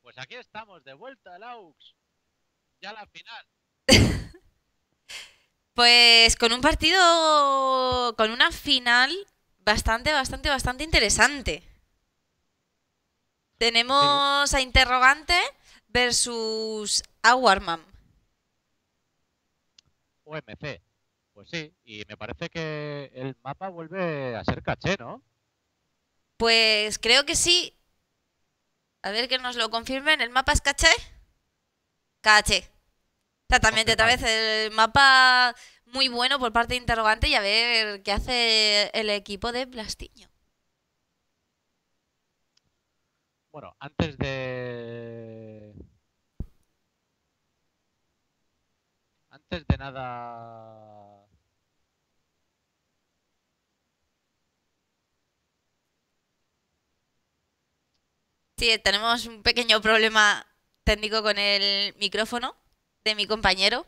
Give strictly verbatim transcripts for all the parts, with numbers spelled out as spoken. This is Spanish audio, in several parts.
pues aquí estamos, de vuelta al A U X. Ya la final. Pues con un partido, con una final bastante, bastante, bastante interesante. Sí, Tenemos a Interrogante versus a Warman. O M C. Pues sí, y me parece que el mapa vuelve a ser caché, ¿no? Pues creo que sí. A ver que nos lo confirmen. ¿El mapa es caché? Caché. Exactamente, otra Confirmado. vez el mapa muy bueno por parte de Interrogante y a ver qué hace el equipo de Blastiño. Bueno, antes de... Antes de nada... Sí, tenemos un pequeño problema técnico con el micrófono de mi compañero.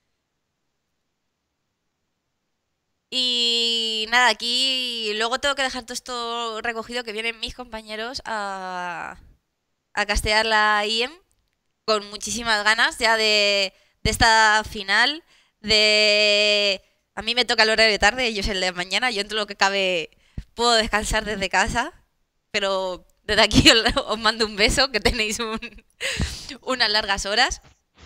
Y nada, aquí luego tengo que dejar todo esto recogido que vienen mis compañeros a, a castear la I E M con muchísimas ganas ya de, de esta final. De a mí me toca el horario de tarde, ellos el de mañana. Yo entre lo que cabe puedo descansar desde casa, pero desde aquí os, os mando un beso, que tenéis un- unas largas horas.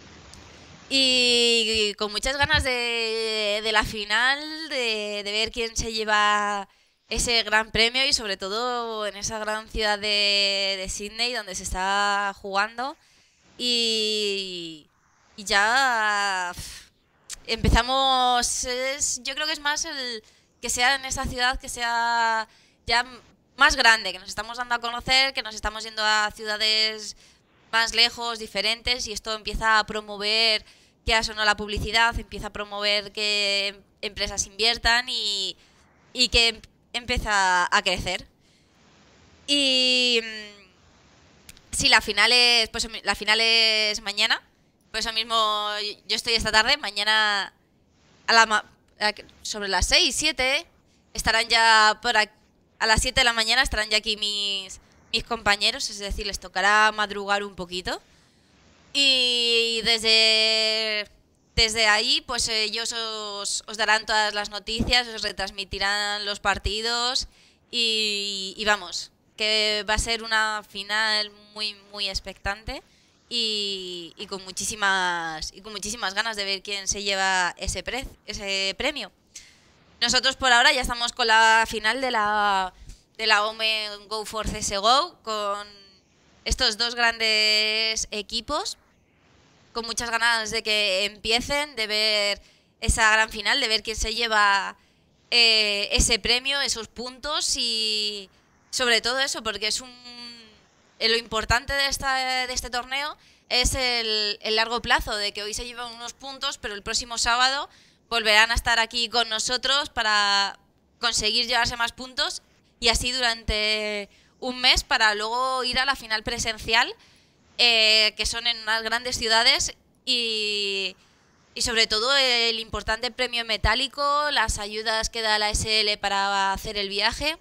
Y con muchas ganas de, de la final, de, de ver quién se lleva ese gran premio y sobre todo en esa gran ciudad de, de Sydney donde se está jugando. Y, y ya pf, empezamos, es- yo creo que es más el que sea en esa ciudad, que sea ya más grande, que nos estamos dando a conocer, que nos estamos yendo a ciudades más lejos, diferentes, y esto empieza a promover que o no la publicidad, empieza a promover que em- empresas inviertan y, y que em- empieza a crecer. Y mm, sí, la final es, pues la final es mañana. Por eso mismo yo estoy esta tarde, mañana a la ma- a- sobre las seis siete estarán ya por aquí, a las siete de la mañana estarán ya aquí mis mis compañeros, es decir, les tocará madrugar un poquito. Y desde, desde ahí, pues ellos os, os darán todas las noticias, os retransmitirán los partidos y, y vamos, que va a ser una final muy, muy expectante y, y con muchísimas y con muchísimas ganas de ver quién se lleva ese, pre- ese premio. Nosotros por ahora ya estamos con la final de la, de la Omen Go for C S G O, con estos dos grandes equipos con muchas ganas de que empiecen, de ver esa gran final, de ver quién se lleva eh, ese premio, esos puntos y sobre todo eso, porque es un... eh, lo importante de, esta, de este torneo es el, el largo plazo, de que hoy se llevan unos puntos, pero el próximo sábado volverán a estar aquí con nosotros para conseguir llevarse más puntos y así durante un mes para luego ir a la final presencial, eh, que son en unas grandes ciudades y, y sobre todo el importante premio metálico, las ayudas que da la S L para hacer el viaje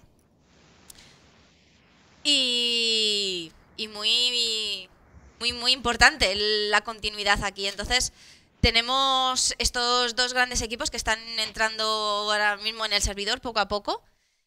y, y muy, muy, muy importante la continuidad aquí. Entonces tenemos estos dos grandes equipos que están entrando ahora mismo en el servidor poco a poco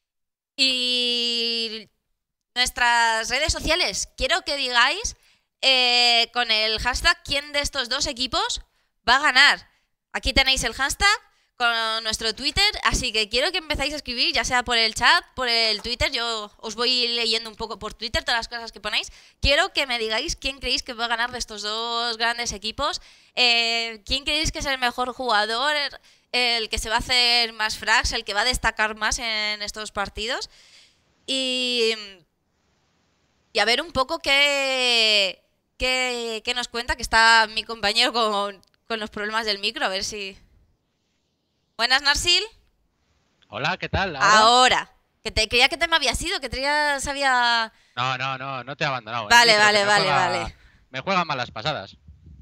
y nuestras redes sociales. Quiero que digáis eh, con el hashtag quién de estos dos equipos va a ganar. Aquí tenéis el hashtag con nuestro Twitter, así que quiero que empezáis a escribir, ya sea por el chat, por el Twitter. Yo os voy leyendo un poco por Twitter todas las cosas que ponéis. Quiero que me digáis quién creéis que va a ganar de estos dos grandes equipos. Eh, ¿Quién creéis que es el mejor jugador? El que se va a hacer más frags, el que va a destacar más en estos partidos. Y y a ver un poco qué, qué, qué nos cuenta, que está mi compañero con, con los problemas del micro, a ver si... Buenas, Narsil. Hola, ¿qué tal? ¿Ahora? Ahora. Que te creía que te me había sido, que te ya sabía... No, no, no, no te he abandonado. El Vale, micro que vale, me vale, vale. juega... Me juega malas pasadas.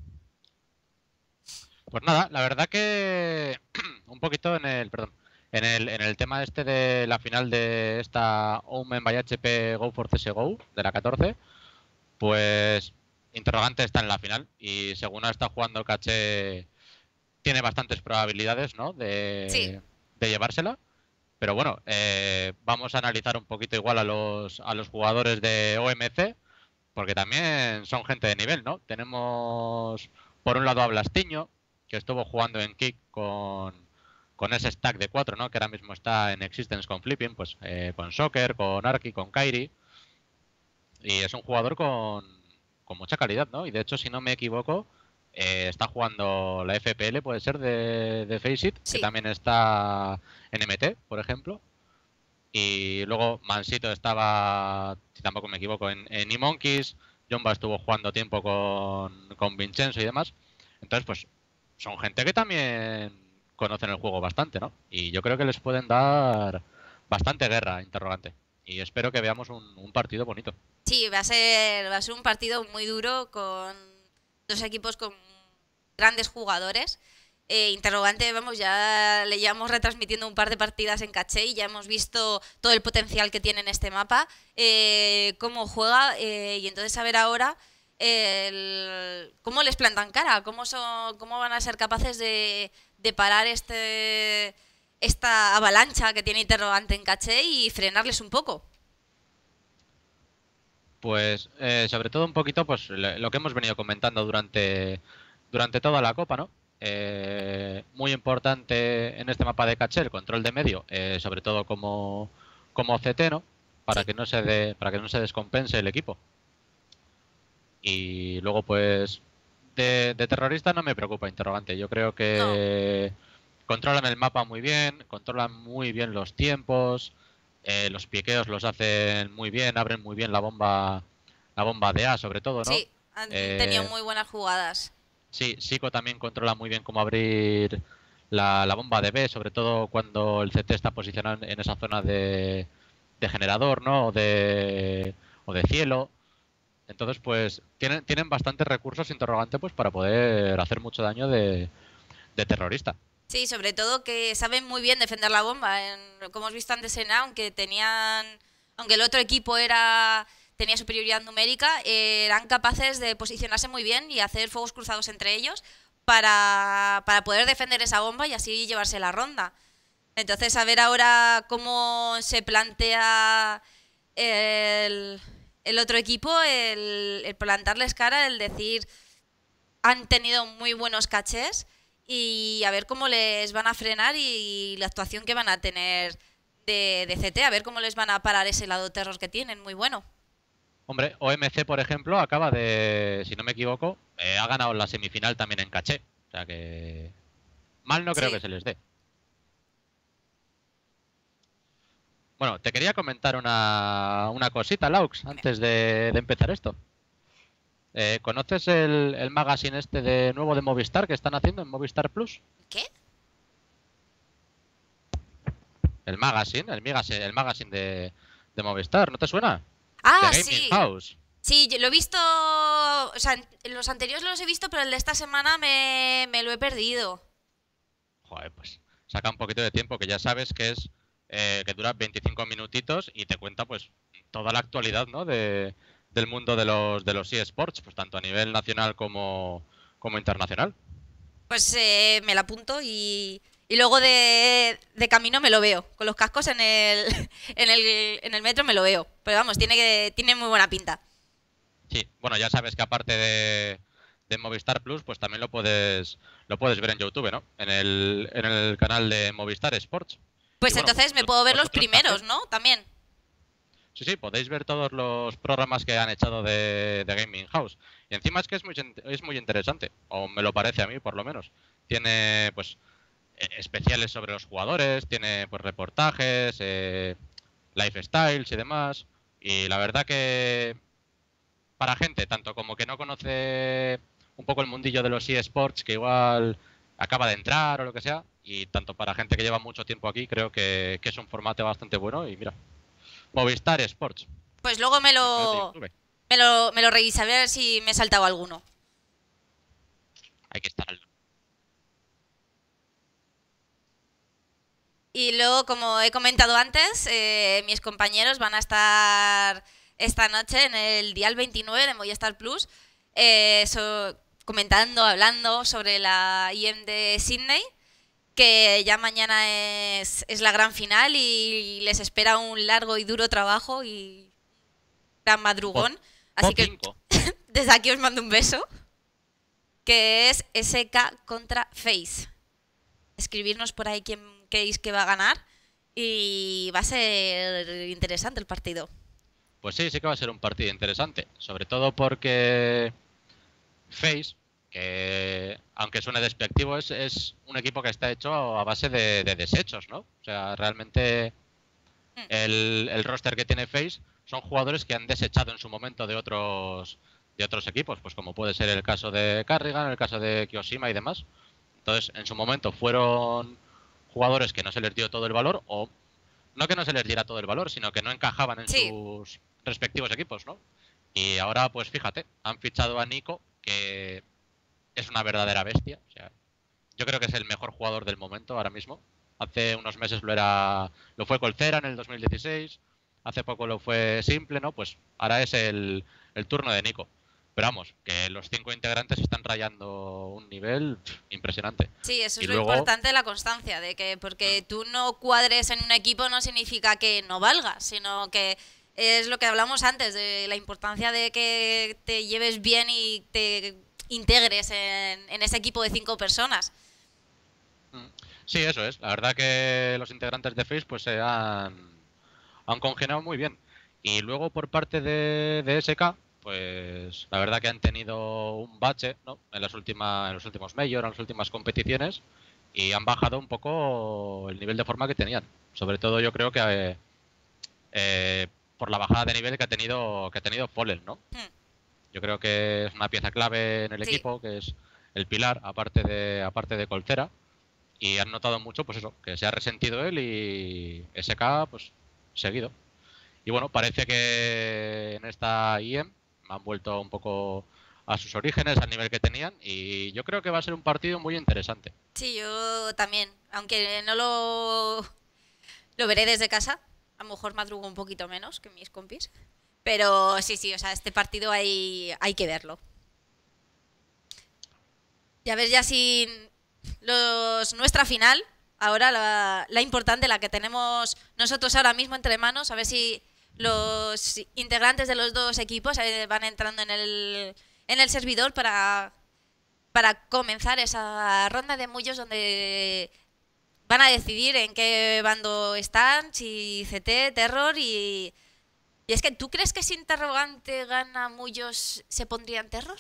Pues nada, la verdad que... un poquito en el... Perdón. En el, en el tema este de la final de esta Omen by H P Go for C S G O, de la catorce, pues Interrogante está en la final y según está jugando Caché tiene bastantes probabilidades, ¿no? Sí, De, de llevársela. Pero bueno, eh, vamos a analizar un poquito igual a los, a los jugadores de O M C, porque también son gente de nivel, ¿no? Tenemos por un lado a Blastiño, que estuvo jugando en Kick con, con ese stack de cuatro, ¿no? Que ahora mismo está en Existence con Flipping, pues eh, con Soccer, con Arki, con Kairi. Y es un jugador con, con mucha calidad, ¿no? Y de hecho, si no me equivoco, eh, está jugando la F P L, puede ser, de, de Faceit, que sí. también está en M T, por ejemplo. Y luego Mansito estaba, si tampoco me equivoco, en, en eMonkeys. Jomba estuvo jugando tiempo con, con Vincenzo y demás. Entonces, pues, son gente que también conocen el juego bastante, ¿no? Y yo creo que les pueden dar bastante guerra, interrogante. Y espero que veamos un, un partido bonito. Sí, va a ser, va a ser un partido muy duro con dos equipos con grandes jugadores. Eh, interrogante, vamos, ya le llevamos retransmitiendo un par de partidas en caché y ya hemos visto todo el potencial que tiene en este mapa, eh, cómo juega, eh, y entonces a ver ahora el- cómo les plantan cara, cómo, son, cómo van a ser capaces de, de parar este, esta avalancha que tiene interrogante en caché y frenarles un poco. Pues eh, sobre todo un poquito pues le- lo que hemos venido comentando durante, durante toda la copa, ¿no? Eh, muy importante en este mapa de caché el control de medio, eh, sobre todo como, como C T, ¿no? Para Sí, que no se de- para que no se descompense el equipo. Y luego pues de, de terrorista no me preocupa, interrogante. Yo creo no. que controlan el mapa muy bien, controlan muy bien los tiempos, eh, los piqueos los hacen muy bien, abren muy bien la bomba, la bomba de A sobre todo, ¿no? Sí, han tenido Eh, muy buenas jugadas. sí, Siko también controla muy bien cómo abrir la, la bomba de B, sobre todo cuando el C T está posicionado en esa zona de, de generador, ¿no? O de, o de cielo. Entonces, pues tienen, tienen bastantes recursos interrogante pues para poder hacer mucho daño de, de terrorista. Sí, sobre todo que saben muy bien defender la bomba. En- como hemos visto antes en A, aunque tenían, aunque el otro equipo era tenía superioridad numérica, eh, eran capaces de posicionarse muy bien y hacer fuegos cruzados entre ellos para, para poder defender esa bomba y así llevarse la ronda. Entonces, a ver ahora cómo se plantea el, el otro equipo, el, el plantarles cara, el decir, han tenido muy buenos cachés y a ver cómo les van a frenar y la actuación que van a tener de, de C T, a ver cómo les van a parar ese lado terror que tienen, muy bueno. Hombre, O M C, por ejemplo, acaba de, si no me equivoco, eh, ha ganado la semifinal también en caché. O sea que mal no creo que Sí, se les dé. Bueno, te quería comentar una, una cosita, Laux, dime. antes de, de empezar esto. Eh, ¿conoces el, el magazine este de nuevo de Movistar que están haciendo en Movistar Plus? ¿Qué? El magazine, el magazine, el magazine de, de Movistar, ¿no te suena? Ah, The Gaming sí. House. Sí, yo lo he visto, o sea, en los anteriores los he visto, pero el de esta semana me, me lo he perdido. Joder, pues saca un poquito de tiempo, que ya sabes que es eh, que dura veinticinco minutitos y te cuenta pues toda la actualidad, ¿no? De, del mundo de los de los eSports, pues tanto a nivel nacional como, como internacional. Pues eh, me la apunto y, y luego de, de camino me lo veo. Con los cascos en el, en el, en el metro me lo veo. Pero vamos, tiene, que, tiene muy buena pinta. Sí, bueno, ya sabes que aparte de, de Movistar Plus, pues también lo puedes lo puedes ver en YouTube, ¿no? En el, en el canal de Movistar Sports. Y Pues bueno, entonces me vosot- puedo ver los vosotros también. primeros, ¿no? También. Sí, sí, podéis ver todos los programas que han echado de, de Gaming House. Y encima es que es muy, in- es muy interesante, o me lo parece a mí por lo menos. Tiene pues eh, especiales sobre los jugadores, tiene pues reportajes, eh, lifestyles y demás. Y la verdad que para gente, tanto como que no conoce un poco el mundillo de los eSports, que igual acaba de entrar o lo que sea, y tanto para gente que lleva mucho tiempo aquí, creo que, que es un formato bastante bueno. Y mira, Movistar Sports, Pues luego me el canal de lo, YouTube. me lo, me lo revisaré a ver si me he saltado alguno. Hay que estar al... Y luego, como he comentado antes, eh, mis compañeros van a estar esta noche en el Dial veintinueve de Movistar Plus. eh, so- comentando, hablando sobre la I E M de Sydney, que ya mañana es, es la gran final y les espera un largo y duro trabajo y gran Pod, madrugón. Así Pod que cinco. desde aquí os mando un beso, que es S K contra FaZe. Escribirnos por ahí quién creéis que va a ganar y va a ser interesante el partido. Pues sí, sí que va a ser un partido interesante. Sobre todo porque FaZe, que aunque suene despectivo, es, es un equipo que está hecho a base de, de desechos, ¿no? O sea, realmente Mm, el, el roster que tiene FaZe son jugadores que han desechado en su momento de otros de otros equipos, pues como puede ser el caso de Carrigan, el caso de Kyoshima y demás. Entonces, en su momento fueron jugadores que no se les dio todo el valor, o no que no se les diera todo el valor, sino que no encajaban en Sí, sus respectivos equipos, ¿no? Y ahora, pues fíjate, han fichado a Nico, que es una verdadera bestia. O sea, yo creo que es el mejor jugador del momento ahora mismo. Hace unos meses lo era, lo fue Colcera en el dos mil dieciséis. Hace poco lo fue Simple, ¿no? Pues ahora es el, el turno de Nico. Pero vamos, que los cinco integrantes están rayando un nivel pff, impresionante. sí, eso Y es lo luego, importante de la constancia, de que porque tú no cuadres en un equipo no significa que no valgas, sino que es lo que hablamos antes, de la importancia de que te lleves bien y te integres en, en ese equipo de cinco personas. mm, sí, eso es. La verdad que los integrantes de Face pues se han, han congeniado muy bien. Y luego por parte de, de S K, pues la verdad que han tenido un bache, ¿no? En las últimas, en los últimos Major, en las últimas competiciones, y han bajado un poco el nivel de forma que tenían. Sobre todo yo creo que eh, eh, por la bajada de nivel que ha tenido, que ha tenido Fallen, ¿no? Hmm, Yo creo que es una pieza clave en el sí, equipo, que es el pilar, aparte de, aparte de Colcera. Y han notado mucho, pues eso, que se ha resentido él y S K, pues, seguido. Y bueno, parece que en esta I E M han vuelto un poco a sus orígenes, al nivel que tenían, y yo creo que va a ser un partido muy interesante. sí, yo también, aunque no lo, lo veré desde casa, a lo mejor madrugo un poquito menos que mis compis, pero sí, sí, o sea, este partido hay, hay que verlo. Y a ver ya si los, nuestra final, ahora la, la importante, la que tenemos nosotros ahora mismo entre manos, a ver si los integrantes de los dos equipos eh, van entrando en el, en el servidor para, para comenzar esa ronda de mullos donde van a decidir en qué bando están, si C T, Terror y... Y es que, ¿tú crees que si Interrogante gana mullos se pondría en Terror?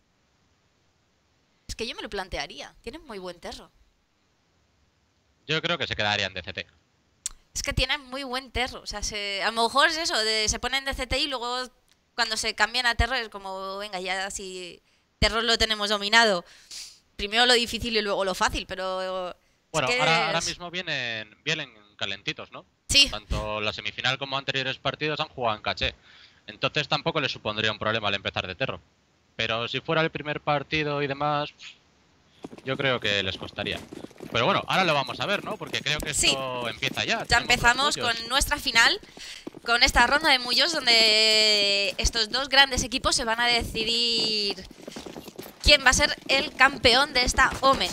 Es que yo me lo plantearía. Tienen muy buen terro. Yo creo que se quedarían de C T. Es que tienen muy buen terro. O sea, se, a lo mejor es eso, de, se ponen de C T y luego cuando se cambian a terror es como, venga, ya si terror lo tenemos dominado. Primero lo difícil y luego lo fácil, pero es Bueno, ahora, que ahora es- mismo vienen, vienen calentitos, ¿no? sí, Tanto la semifinal como anteriores partidos han jugado en caché. Entonces tampoco les supondría un problema al empezar de terro. Pero si fuera el primer partido y demás, yo creo que les costaría. Pero bueno, ahora lo vamos a ver, ¿no? Porque creo que sí. esto empieza ya. Ya Tenemos los empezamos con mullos. nuestra final, con esta ronda de mullos donde estos dos grandes equipos se van a decidir quién va a ser el campeón de esta Omen.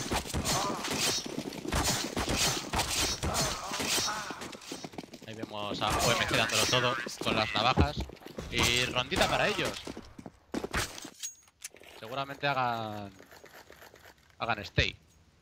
Ahí vemos a O M G dándolo todo con las navajas. Y rondita para ellos. Seguramente hagan hagan stay.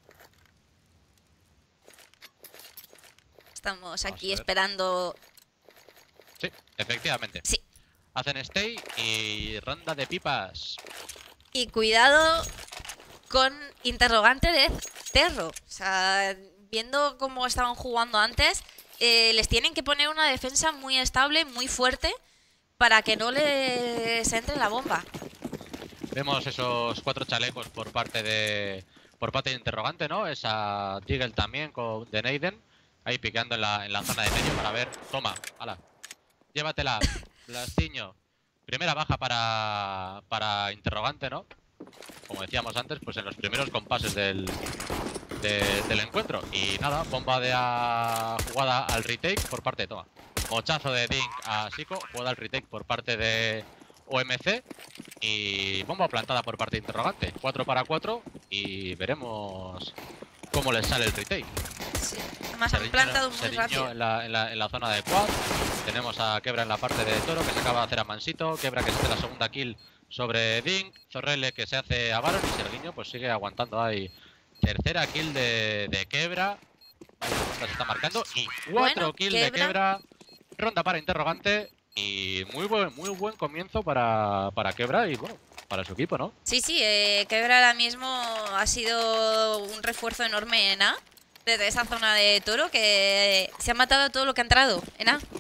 Estamos Vamos a aquí ver. esperando. Sí, efectivamente. Sí. Hacen stay y ronda de pipas. Y cuidado con interrogante de Terro. O sea, viendo cómo estaban jugando antes, eh, les tienen que poner una defensa muy estable, muy fuerte, para que no les entre la bomba. Vemos esos cuatro chalecos por parte de por parte de interrogante, ¿no? Esa Deagle también con de Neiden. Ahí picando en la, en la zona de medio para ver. Toma, ala. Llévatela, Blastiño. Primera baja para, para interrogante, ¿no? Como decíamos antes, pues en los primeros compases del, de- del encuentro. Y nada, bomba de a, jugada al retake por parte de Toma. Mochazo de Dink a Siko, jugada al retake por parte de O M C. Y bomba plantada por parte de Interrogante. cuatro para cuatro y veremos cómo les sale el retake. Sí. Además han plantado muy Sergiño rápido. En la, en, la, en la zona de quad. Tenemos a Quebra en la parte de Toro, que se acaba de hacer a Mansito. Quebra que se hace la segunda kill sobre Dink. Zorrele que se hace a Baron. Y Sergiño pues sigue aguantando ahí. Tercera kill de, de Quebra. Se está marcando. Y cuatro Bueno, kills Quebra. de Quebra. Ronda para Interrogante. Y muy buen, muy buen comienzo para, para Quebra y bueno, para su equipo, ¿no? Sí, sí, eh, Quebra ahora mismo ha sido un refuerzo enorme en A. Desde esa zona de Toro que se ha matado todo lo que ha entrado en A.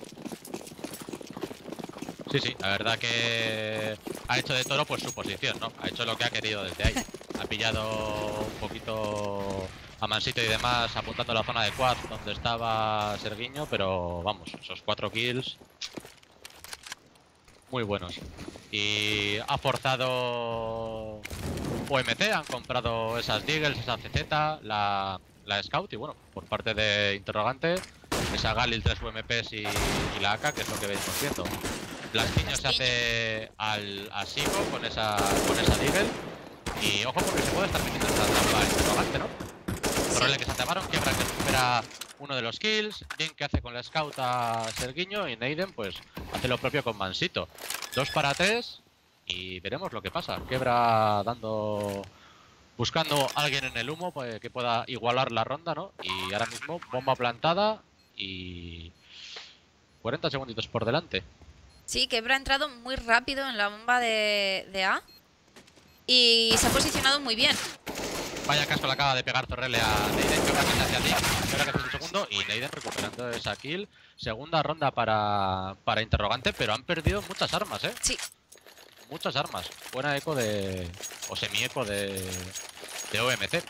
Sí, sí, la verdad que ha hecho de Toro pues su posición, ¿no? Ha hecho lo que ha querido desde ahí. Ha pillado un poquito a Mansito y demás apuntando a la zona de quad donde estaba Sergiño, pero vamos, esos cuatro kills muy buenos. Y ha forzado O M C, han comprado esas Deagles, esa C Z, la, la Scout y bueno, por parte de Interrogante, esa Galil, tres U M Ps y, y la A K, que es lo que venimos viendo. Blastiño se hace al a Sigo con esa, con esa Deagle y ojo porque se puede estar metiendo esa trampa Interrogante, ¿no? Zorrele que se atabaron, Quebra que recupera uno de los kills, Dink que hace con la Scout a Sergiño y Neiden pues hace lo propio con Mansito. Dos para tres y veremos lo que pasa. Quebra dando, buscando a alguien en el humo pues, que pueda igualar la ronda, ¿no? Y ahora mismo bomba plantada y cuarenta segunditos por delante. Sí, Quebra ha entrado muy rápido en la bomba de, de A. Y se ha posicionado muy bien. Vaya casco le acaba de pegar Zorrele a Neiden, Quebra que se hace a Dink, Quebra que hace un segundo y Neiden recuperando esa kill. Segunda ronda para, para Interrogante, pero han perdido muchas armas, ¿eh? Sí. Muchas armas. Buena eco de... o semi-eco de... de O M C.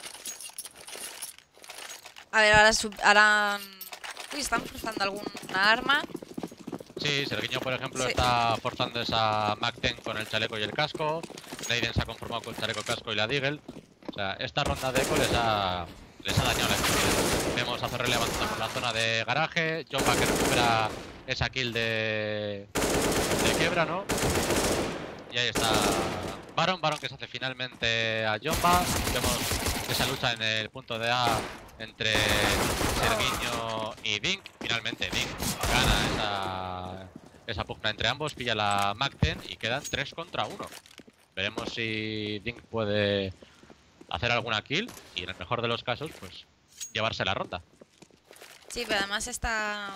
A ver, ahora... Sub, ahora uy, están forzando alguna arma. Sí, Sergiño, por ejemplo, Sí. está forzando esa Mac diez con el chaleco y el casco. Neiden se ha conformado con el chaleco, casco y la Deagle. O sea, esta ronda de eco les ha, les ha dañado la experiencia. Vemos a Zorrele avanzando por la zona de garaje. Jomba que recupera esa kill de, de Quebra, ¿no? Y ahí está Baron, Baron que se hace finalmente a Jomba. Vemos esa lucha en el punto de A entre Sergiño y Dink. Finalmente Dink gana esa, esa pugna entre ambos, pilla la Mac diez y quedan tres contra uno. Veremos si Dink puede hacer alguna kill y en el mejor de los casos pues llevarse la ronda. Sí, pero además está...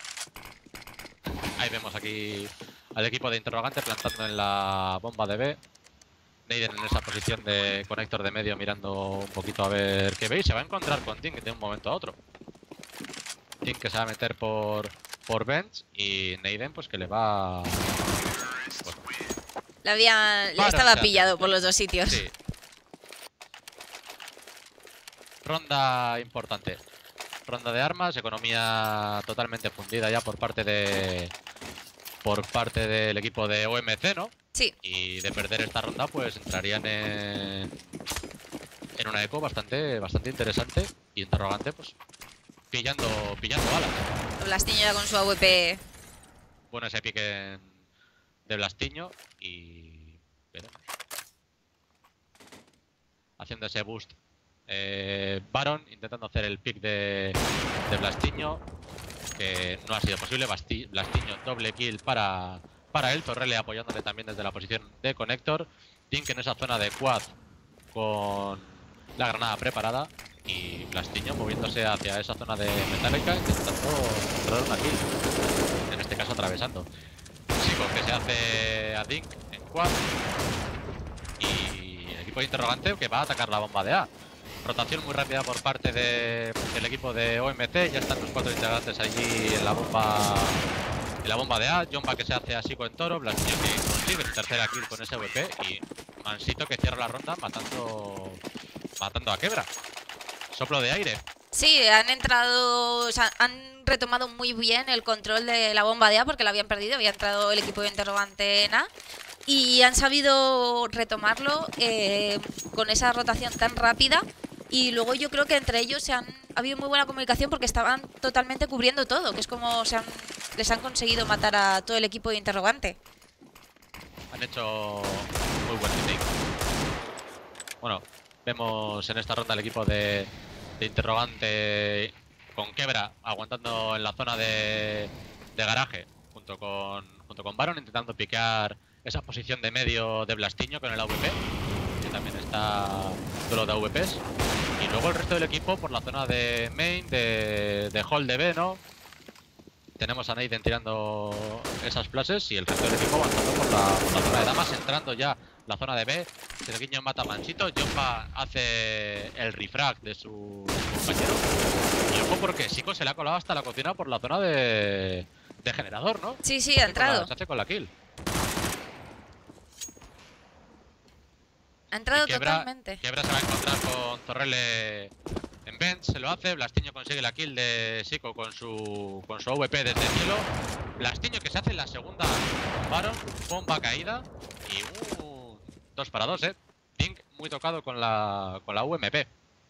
Ahí vemos aquí al equipo de Interrogante plantando en la bomba de B. Neiden en esa posición de conector de medio mirando un poquito a ver qué veis. Se va a encontrar con Dink de un momento a otro. Dink que se va a meter por, por bench y Neiden pues que le va... Pues, Le, había, le Baron estaba se pillado hace. por los dos sitios. Sí. Ronda importante. Ronda de armas, economía totalmente fundida ya por parte de por parte del equipo de O M C, ¿no? Sí. Y de perder esta ronda, pues entrarían en, en una eco bastante bastante interesante y Interrogante, pues pillando pillando balas. Blastiño ya con su A W P. Bueno ese pique en- de Blastiño y veremos. Haciendo ese boost. Eh, Baron intentando hacer el pick de, de Blastiño, que no ha sido posible. Basti Blastiño doble kill para, para él. Zorrele apoyándole también desde la posición de conector. Dink en esa zona de quad con la granada preparada. Y Blastiño moviéndose hacia esa zona de metálica intentando encontrar una kill. En este caso atravesando. Sigo que se hace a Dink en quad. Y el equipo de Interrogante que va a atacar la bomba de A. Rotación muy rápida por parte de, del equipo de O M C. Ya están los cuatro integrantes allí en la bomba en la bomba de A. Jomba que se hace así con Toro. Blastiño que consigue su tercera kill con ese V P. Y Mansito que cierra la ronda matando matando a Quebra. Soplo de aire. Sí, han entrado, o sea, han retomado muy bien el control de la bomba de A porque la habían perdido, había entrado el equipo de Interrogante en A y han sabido retomarlo eh, con esa rotación tan rápida y luego yo creo que entre ellos se han, ha habido muy buena comunicación porque estaban totalmente cubriendo todo, que es como se han, les han conseguido matar a todo el equipo de Interrogante. han hecho muy buen team. Bueno, vemos en esta ronda el equipo de, de Interrogante con Quebra aguantando en la zona de, de garaje junto con, junto con Baron, intentando piquear esa posición de medio de Blastiño con el A V P, que también está duelo de A V Ps. Y luego el resto del equipo por la zona de main, de, de hall de B, ¿no? Tenemos a Neiden tirando esas flashes y el resto del equipo avanzando por la, por la zona de damas, entrando ya la zona de B. Serguiño mata a Manchito, Jomba hace el refrag de su compañero. Y ojo porque Siko se le ha colado hasta la cocina por la zona de, de generador, ¿no? Sí, sí, ha entrado. La, se hace con la kill. Ha entrado Quebra, totalmente. Quebra se va a encontrar con Zorrele en bench, se lo hace. Blastiño consigue la kill de Siko con su con su A V P desde el cielo. Blastiño que se hace la segunda con Baron, bomba caída y uh, dos para dos, eh. Dink muy tocado con la con la U M P.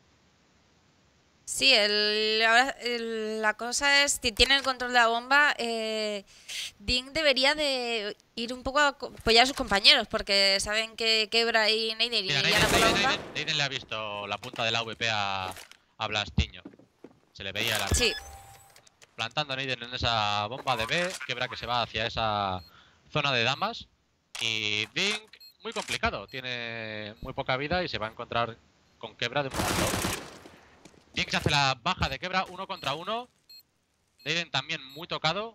Sí, el, ahora el- la cosa es que tiene el control de la bomba. Eh, Dink debería de ir un poco a co- apoyar a sus compañeros porque saben que Quebra y Neiden Mira, irían a Neiden, por la Neiden, bomba. Neiden- Neiden le ha visto la punta del A V P a, a Blastiño. Se le veía el arma. Sí, Plantando a Neiden en esa bomba de B, Quebra que se va hacia esa zona de damas. Y Dink, muy complicado, tiene muy poca vida y se va a encontrar con Quebra de momento. Dink se hace la baja de Quebra, uno contra uno. Neiden también muy tocado.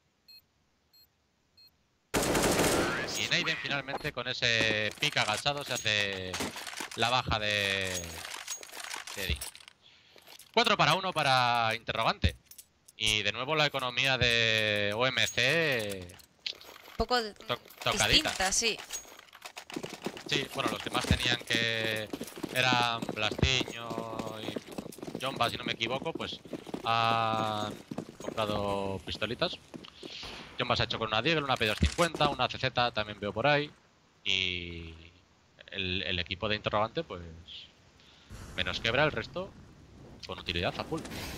Y Neiden finalmente con ese pick agachado se hace la baja de, de Dink. cuatro para uno para Interrogante. Y de nuevo la economía de O M C un poco de- to tocadita. distinta, sí. Sí, bueno, los que más tenían que eran Blastiño y Jomba, si no me equivoco, pues han comprado pistolitas. Jomba se ha hecho con una Deagle, una P doscientos cincuenta, una C Z también veo por ahí. Y el, el equipo de Interrogante, pues menos Quebra, el resto con utilidad a full.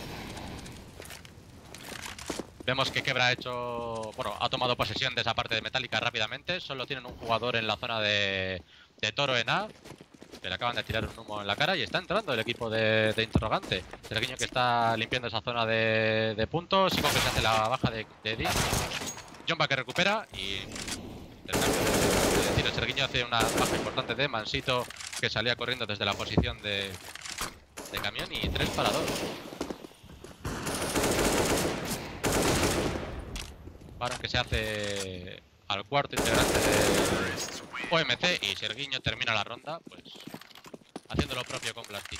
Vemos que Quebra ha hecho, bueno, ha tomado posesión de esa parte de Metallica rápidamente. Solo tienen un jugador en la zona de, de Toro en A, que le acaban de tirar un humo en la cara y está entrando el equipo de, de Interrogante. Serguiño que está limpiando esa zona de, de puntos. Sico que se hace la baja de, de Dick. Jomba que recupera y el cambio de, de tiro. Serguiño hace una baja importante de Mansito, que salía corriendo desde la posición de, de camión, y tres para dos. Baron que se hace al cuarto integrante de O M C y Serguiño termina la ronda pues haciendo lo propio con Blastiño.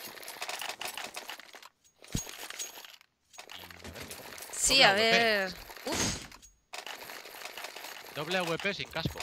Sí, a ver. Uf, Doble A V P sin casco.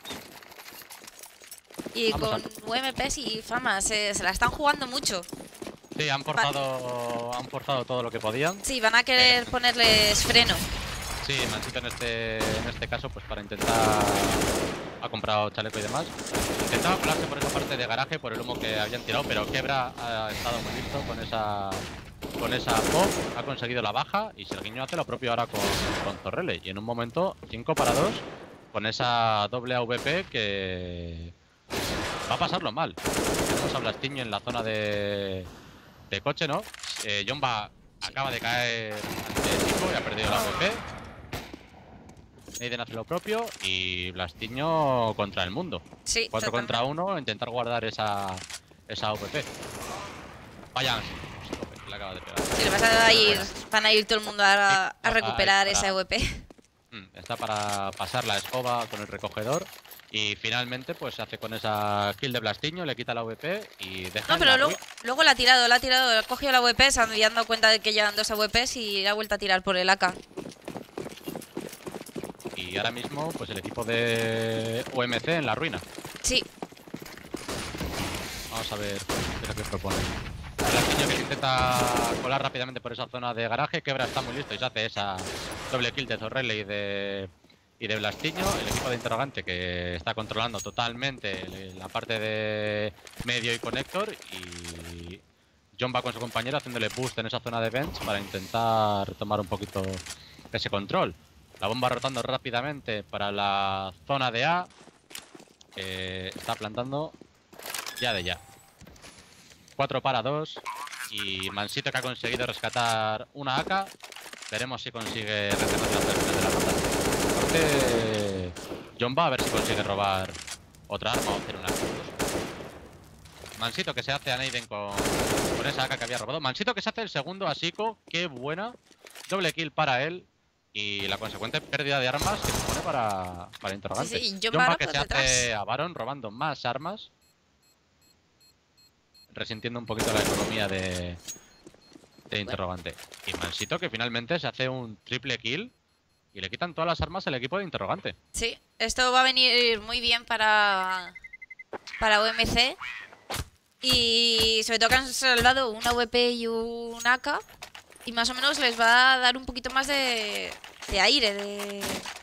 y Vamos con U M Ps y fama, se, se la están jugando mucho. Sí, han forzado, han forzado todo lo que podían. Sí, van a querer ponerles freno. Sí, Manchito en este, en este caso, pues para intentar... Ha comprado chaleco y demás. Intentaba colarse por esa parte de garaje por el humo que habían tirado, pero Quebra ha estado muy listo con esa... Con esa pop, ha conseguido la baja y Serguiño hace lo propio ahora con, con Zorrele. Y en un momento, cinco para dos, con esa doble A V P que... Va a pasarlo mal. Tenemos a Blastiño en la zona de... De coche, ¿no? Eh, Jomba acaba de caer ante Chico y ha perdido la A V P. Neiden hace lo propio y Blastiño contra el mundo. Sí, cuatro totalmente. contra uno, intentar guardar esa, esa A V P. Vaya, le acaba de pegar. Sí, le vas a ir, van a ir todo el mundo a, a recuperar para- esa U P. Mm, Está para pasar la escoba con el recogedor. Y finalmente pues se hace con esa kill de Blastiño, le quita la A V P y deja No, en pero la luego, ruina. luego la ha tirado, la ha tirado, ha cogido la U P, se han dado cuenta de que llevan dos A V Ps y la ha vuelto a tirar por el A K. Y ahora mismo pues el equipo de O M C en la ruina. Sí, Vamos a ver qué es lo que propone. Blastiño que se intenta colar rápidamente por esa zona de garaje. Quebra está muy listo y se hace esa doble kill de Zorrele y de, y de Blastiño. El equipo de Interrogante que está controlando totalmente la parte de medio y conector. Y John va con su compañero haciéndole boost en esa zona de bench para intentar tomar un poquito ese control. La bomba rotando rápidamente para la zona de A. que está plantando ya de ya. cuatro para dos. Y Mansito, que ha conseguido rescatar una A K. Veremos si consigue retener las terminas de la ronda. Porque John va a ver si consigue robar otra arma o hacer una kill. Mansito, que se hace a Neiden con, con esa A K que había robado. Mansito, que se hace el segundo a Siko. Qué buena. Doble kill para él. Y la consecuente pérdida de armas que supone para, para Interrogante. Sí, sí, John John va va que se detrás. hace a Baron robando más armas. Resintiendo un poquito la economía de, de Interrogante. Y Mansito, que finalmente se hace un triple kill y le quitan todas las armas al equipo de Interrogante. Sí, esto va a venir muy bien para, para U M C. Y sobre todo que han salvado una V P y un A K. Y más o menos les va a dar un poquito más de, de aire, de,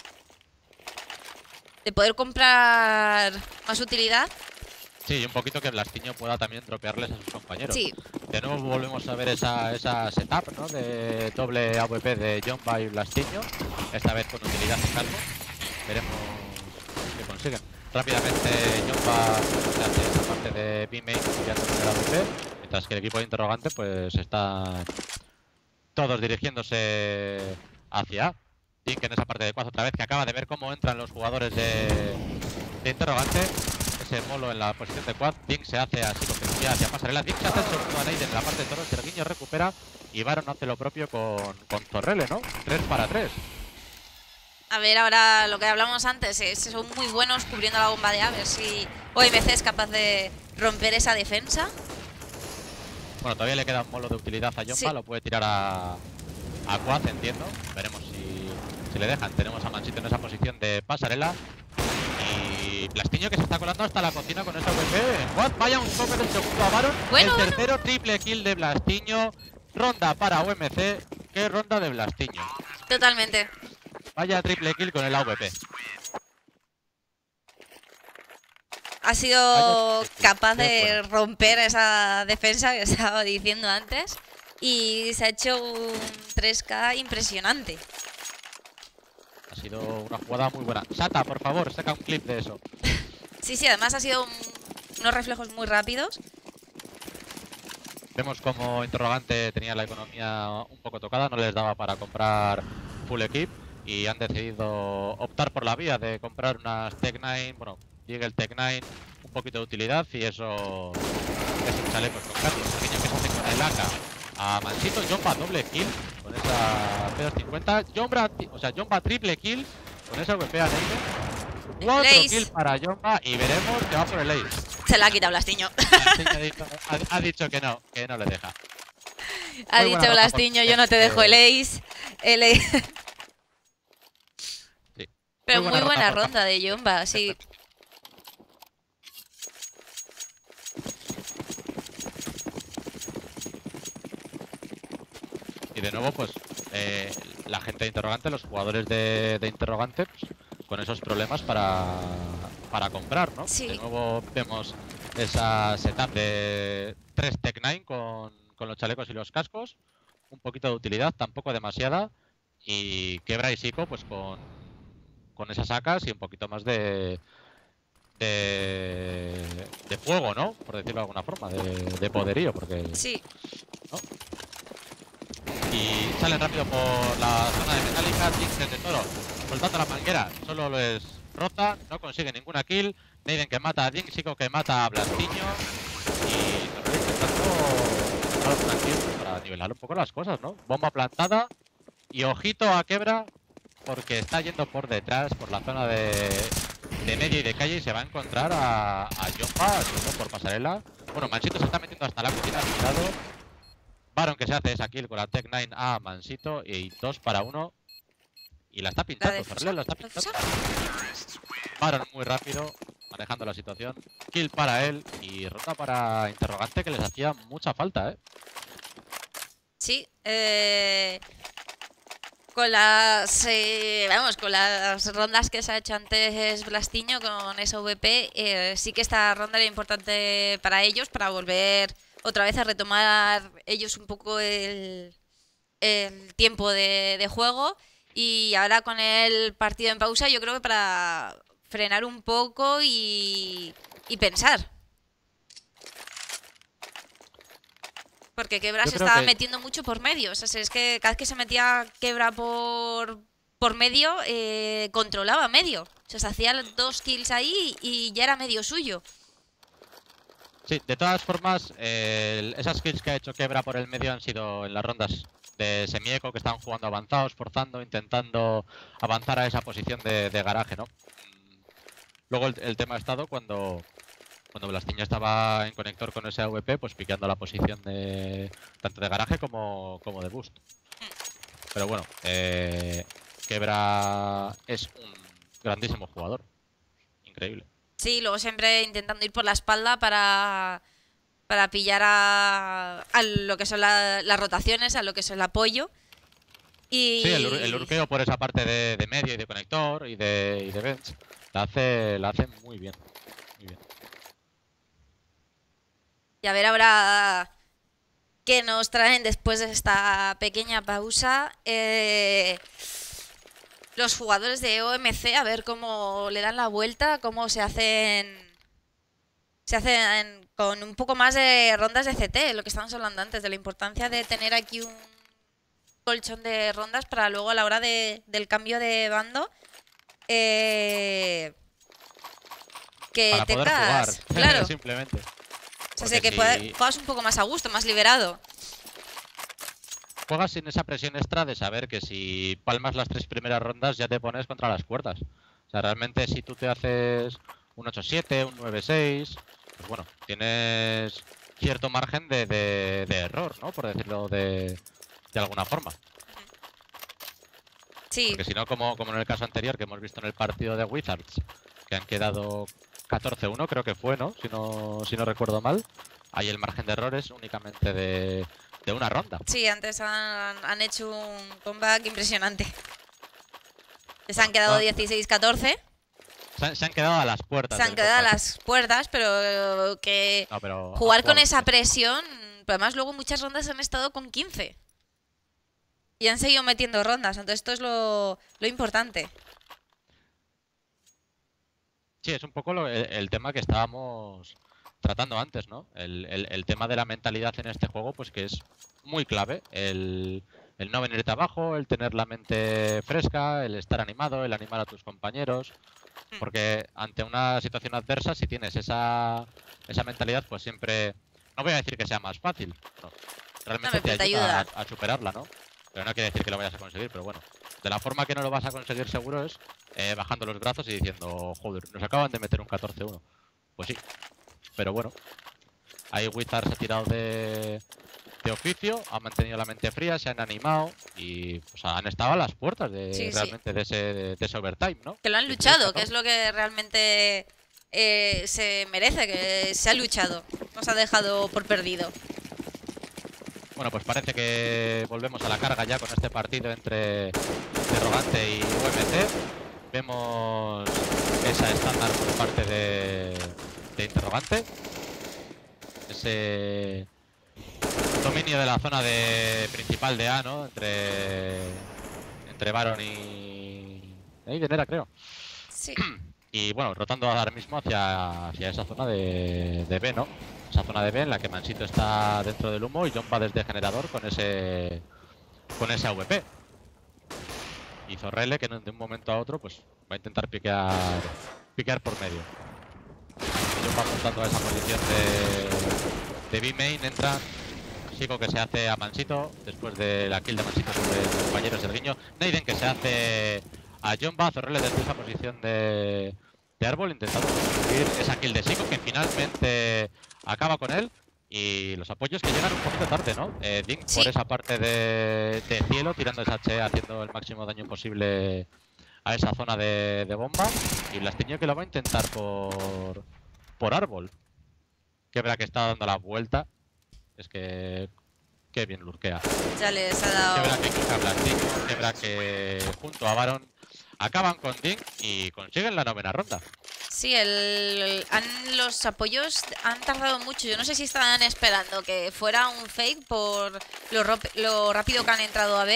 de poder comprar más utilidad. Sí, y un poquito que Blastiño pueda también dropearles a sus compañeros. Sí. De nuevo volvemos a ver esa, esa setup, ¿no? De doble A V P de Jomba y Blastiño. Esta vez con utilidad en calvo. Veremos qué consiguen. Rápidamente Jomba se hace esa parte de B-Main cambiando el A V P. Mientras que el equipo de Interrogante pues está todos dirigiéndose hacia A. Dink en esa parte de Quaz otra vez, que acaba de ver cómo entran los jugadores de, de Interrogante. Ese molo en la posición de Quad. Dink se hace así con que hacia pasarela. Dink se hace el segundo a Neiden en la parte de Toro. Serguiño recupera y Baron hace lo propio con, con Torrele, ¿no? tres para tres. A ver, ahora lo que hablamos antes, es, son muy buenos cubriendo la bomba de A. A ver si O M C es capaz de romper esa defensa. Bueno, todavía le queda un molo de utilidad a Jomba. Sí. Lo puede tirar a, a Quad, entiendo. Veremos si, si le dejan. Tenemos a Mansito en esa posición de pasarela. Y Blastiño, que se está colando hasta la cocina con esa V P. What? Vaya un toque del segundo a Baron. Bueno, el tercero, bueno. Triple kill de Blastiño. Ronda para U M C. ¿Qué ronda de Blastiño? Totalmente. Vaya triple kill con el A V P. Ha sido capaz de romper esa defensa que estaba diciendo antes. Y se ha hecho un tres K impresionante. Ha sido una jugada muy buena. Sata, por favor, saca un clip de eso. Sí, sí, además ha sido un, unos reflejos muy rápidos. Vemos como Interrogante tenía la economía un poco tocada, no les daba para comprar full equip y han decidido optar por la vía de comprar unas Tech nueve, bueno, llega el Tech nueve, un poquito de utilidad y eso es un chaleco con Carlos. El niño que se hace con el A K a Mansito. Jomba doble kill con esa P doscientos cincuenta. Jomba, o sea, Jomba triple kill con esa V P a Neiden. Cuatro kills para Jomba y veremos que va por el ace. Se la ha quitado Blastiño. Blastiño ha, dicho, ha, ha dicho que no, que no le deja. Ha Muy dicho Blastiño, yo no te dejo el ace. El ace. Sí. Pero muy, muy buena ronda, ronda de Jomba, sí. Y de nuevo, pues, eh, la gente de Interrogante, los jugadores de, de Interrogante, pues, con esos problemas para, para comprar, ¿no? Sí. De nuevo vemos esa setup de tres Tech nueve con, con los chalecos y los cascos. Un poquito de utilidad, tampoco demasiada. Y Quebra y Siko, pues, con, con esas sacas y un poquito más de... De, de fuego, ¿no? Por decirlo de alguna forma, de, de poderío, porque... Sí. ¿no? Y salen rápido por la zona de Metallica. Jinx de Toro soltando la manguera, solo les roza, no consigue ninguna kill. Neiden que mata a Jinx, Siko que mata a Blastiño. Y nos voy intentando una kill para nivelar un poco las cosas, ¿no? Bomba plantada. Y ojito a Quebra, porque está yendo por detrás, por la zona de, de medio y de calle, y se va a encontrar a, a Jomba, por pasarela. Bueno, Mansito se está metiendo hasta la cocina, cuidado. Baron que se hace esa kill con la Tech nueve a Mansito y dos para uno. Y la está pintando, Ferrer la está pintando. Baron muy rápido, manejando la situación. Kill para él y ronda para Interrogante, que les hacía mucha falta, ¿eh? Sí, eh... Con las eh, vamos, con las rondas que se ha hecho antes Blastiño con esa V P, eh, sí que esta ronda era importante para ellos, para volver otra vez a retomar ellos un poco el, el tiempo de, de juego. Y ahora con el partido en pausa, yo creo que para frenar un poco y, y pensar. Porque Quebra Yo se creo estaba que metiendo mucho por medio. O sea, es que cada vez que se metía Quebra por, por medio, eh, controlaba medio. O sea, se hacía dos kills ahí y ya era medio suyo. sí, de todas formas, eh, esas kills que ha hecho Quebra por el medio han sido en las rondas de semieco, que están jugando avanzados, forzando, intentando avanzar a esa posición de, de garaje, ¿no? Mm, Luego el, el tema ha estado cuando, cuando Blastiño estaba en conector con ese A W P, pues piqueando la posición de tanto de garaje como, como de boost. Pero bueno, eh, Quebra es un grandísimo jugador. Increíble. Sí, luego siempre intentando ir por la espalda para, para pillar a, a lo que son la- las rotaciones, a lo que es el apoyo. Sí, el, ur- el Y, urqueo por esa parte de, de medio y de conector y de, y de bench la hace, la hace muy bien. Muy bien. y a ver ahora qué nos traen después de esta pequeña pausa. Eh, los jugadores de O M C, a ver cómo le dan la vuelta, cómo se hacen. Se hacen con un poco más de rondas de C T, lo que estábamos hablando antes, de la importancia de tener aquí un colchón de rondas para luego a la hora de, del cambio de bando eh, que Para poder jugar, tengas, claro, simplemente. o sea, Porque sé que si pueda- juegas un poco más a gusto, más liberado. juegas sin esa presión extra de saber que si palmas las tres primeras rondas ya te pones contra las cuerdas. O sea, realmente si tú te haces un ocho siete, un nueve seis, pues bueno, tienes cierto margen de, de- de error, ¿no? Por decirlo de, de alguna forma. Sí, Porque si no, como, como en el caso anterior que hemos visto en el partido de Wizards, que han quedado catorce uno, creo que fue, ¿no? Si no, si no recuerdo mal. Ahí el margen de error es únicamente de, de una ronda. sí, antes han, han hecho un comeback impresionante. Les han Bueno, quedado no, dieciséis catorce, se, han, se han quedado a las puertas se han del quedado a comeback. las puertas, pero que No, pero han jugar con jugado esa muy bien. presión, pero además luego muchas rondas han estado con quince. Y han seguido metiendo rondas, entonces esto es lo, lo importante. Sí, es un poco lo- el, el tema que estábamos tratando antes, ¿no? El, el- el tema de la mentalidad en este juego, pues que es muy clave. El, el no venirte abajo, el tener la mente fresca, el estar animado, el animar a tus compañeros. Porque ante una situación adversa, si tienes esa, esa mentalidad, pues siempre... No voy a decir que sea más fácil, no. Realmente No, te pero te ayuda ayuda. a, a superarla, ¿no? Pero no quiere decir que lo vayas a conseguir, pero bueno. De la forma que no lo vas a conseguir seguro es eh, bajando los brazos y diciendo, joder, nos acaban de meter un catorce uno. Pues sí, pero bueno. Ahí Wizards se ha tirado de, de oficio, ha mantenido la mente fría, se han animado y pues, han estado a las puertas de Sí, sí. realmente de ese, de ese overtime, ¿no? Que lo han dieciséis luchado, que es catorce. lo que realmente eh, se merece, que se ha luchado. No se ha dejado por perdido. Bueno, pues parece que volvemos a la carga ya con este partido entre Interrogante y U M C. Vemos esa estándar por parte de, de Interrogante. Ese dominio de la zona de principal de A, ¿no? Entre, entre Baron y... Aiden era, creo. Sí. Y bueno, rotando ahora mismo hacia, hacia esa zona de, de B, ¿no? Esa zona de B en la que Mansito está dentro del humo y John va desde generador con ese con ese A W P. Y Zorrele que de un momento a otro pues va a intentar piquear piquear por medio. John va apuntando a esa posición de, de B-main, entra Chico que se hace a Mansito después de la kill de Mansito sobre el compañero Serguiño. Neiden que se hace a John va, Zorrele desde esa posición de, de árbol intentando conseguir esa kill de Chico que finalmente acaba con él. Y los apoyos que llegan un poquito tarde, ¿no? Eh, Dink Sí. por esa parte de, de cielo, tirando esa H, haciendo el máximo daño posible a esa zona de, de bomba. Y Blastiño que lo va a intentar por, por árbol. Que verá que está dando la vuelta. Es que... Qué bien lurquea. Ya les ha Que dado. verá que quita Blastiño. Que verá que junto a Baron acaban con Dink y consiguen la novena ronda. Sí, el, han- los apoyos han tardado mucho. Yo no sé si estaban esperando que fuera un fake por lo, rop- lo rápido que han entrado a B.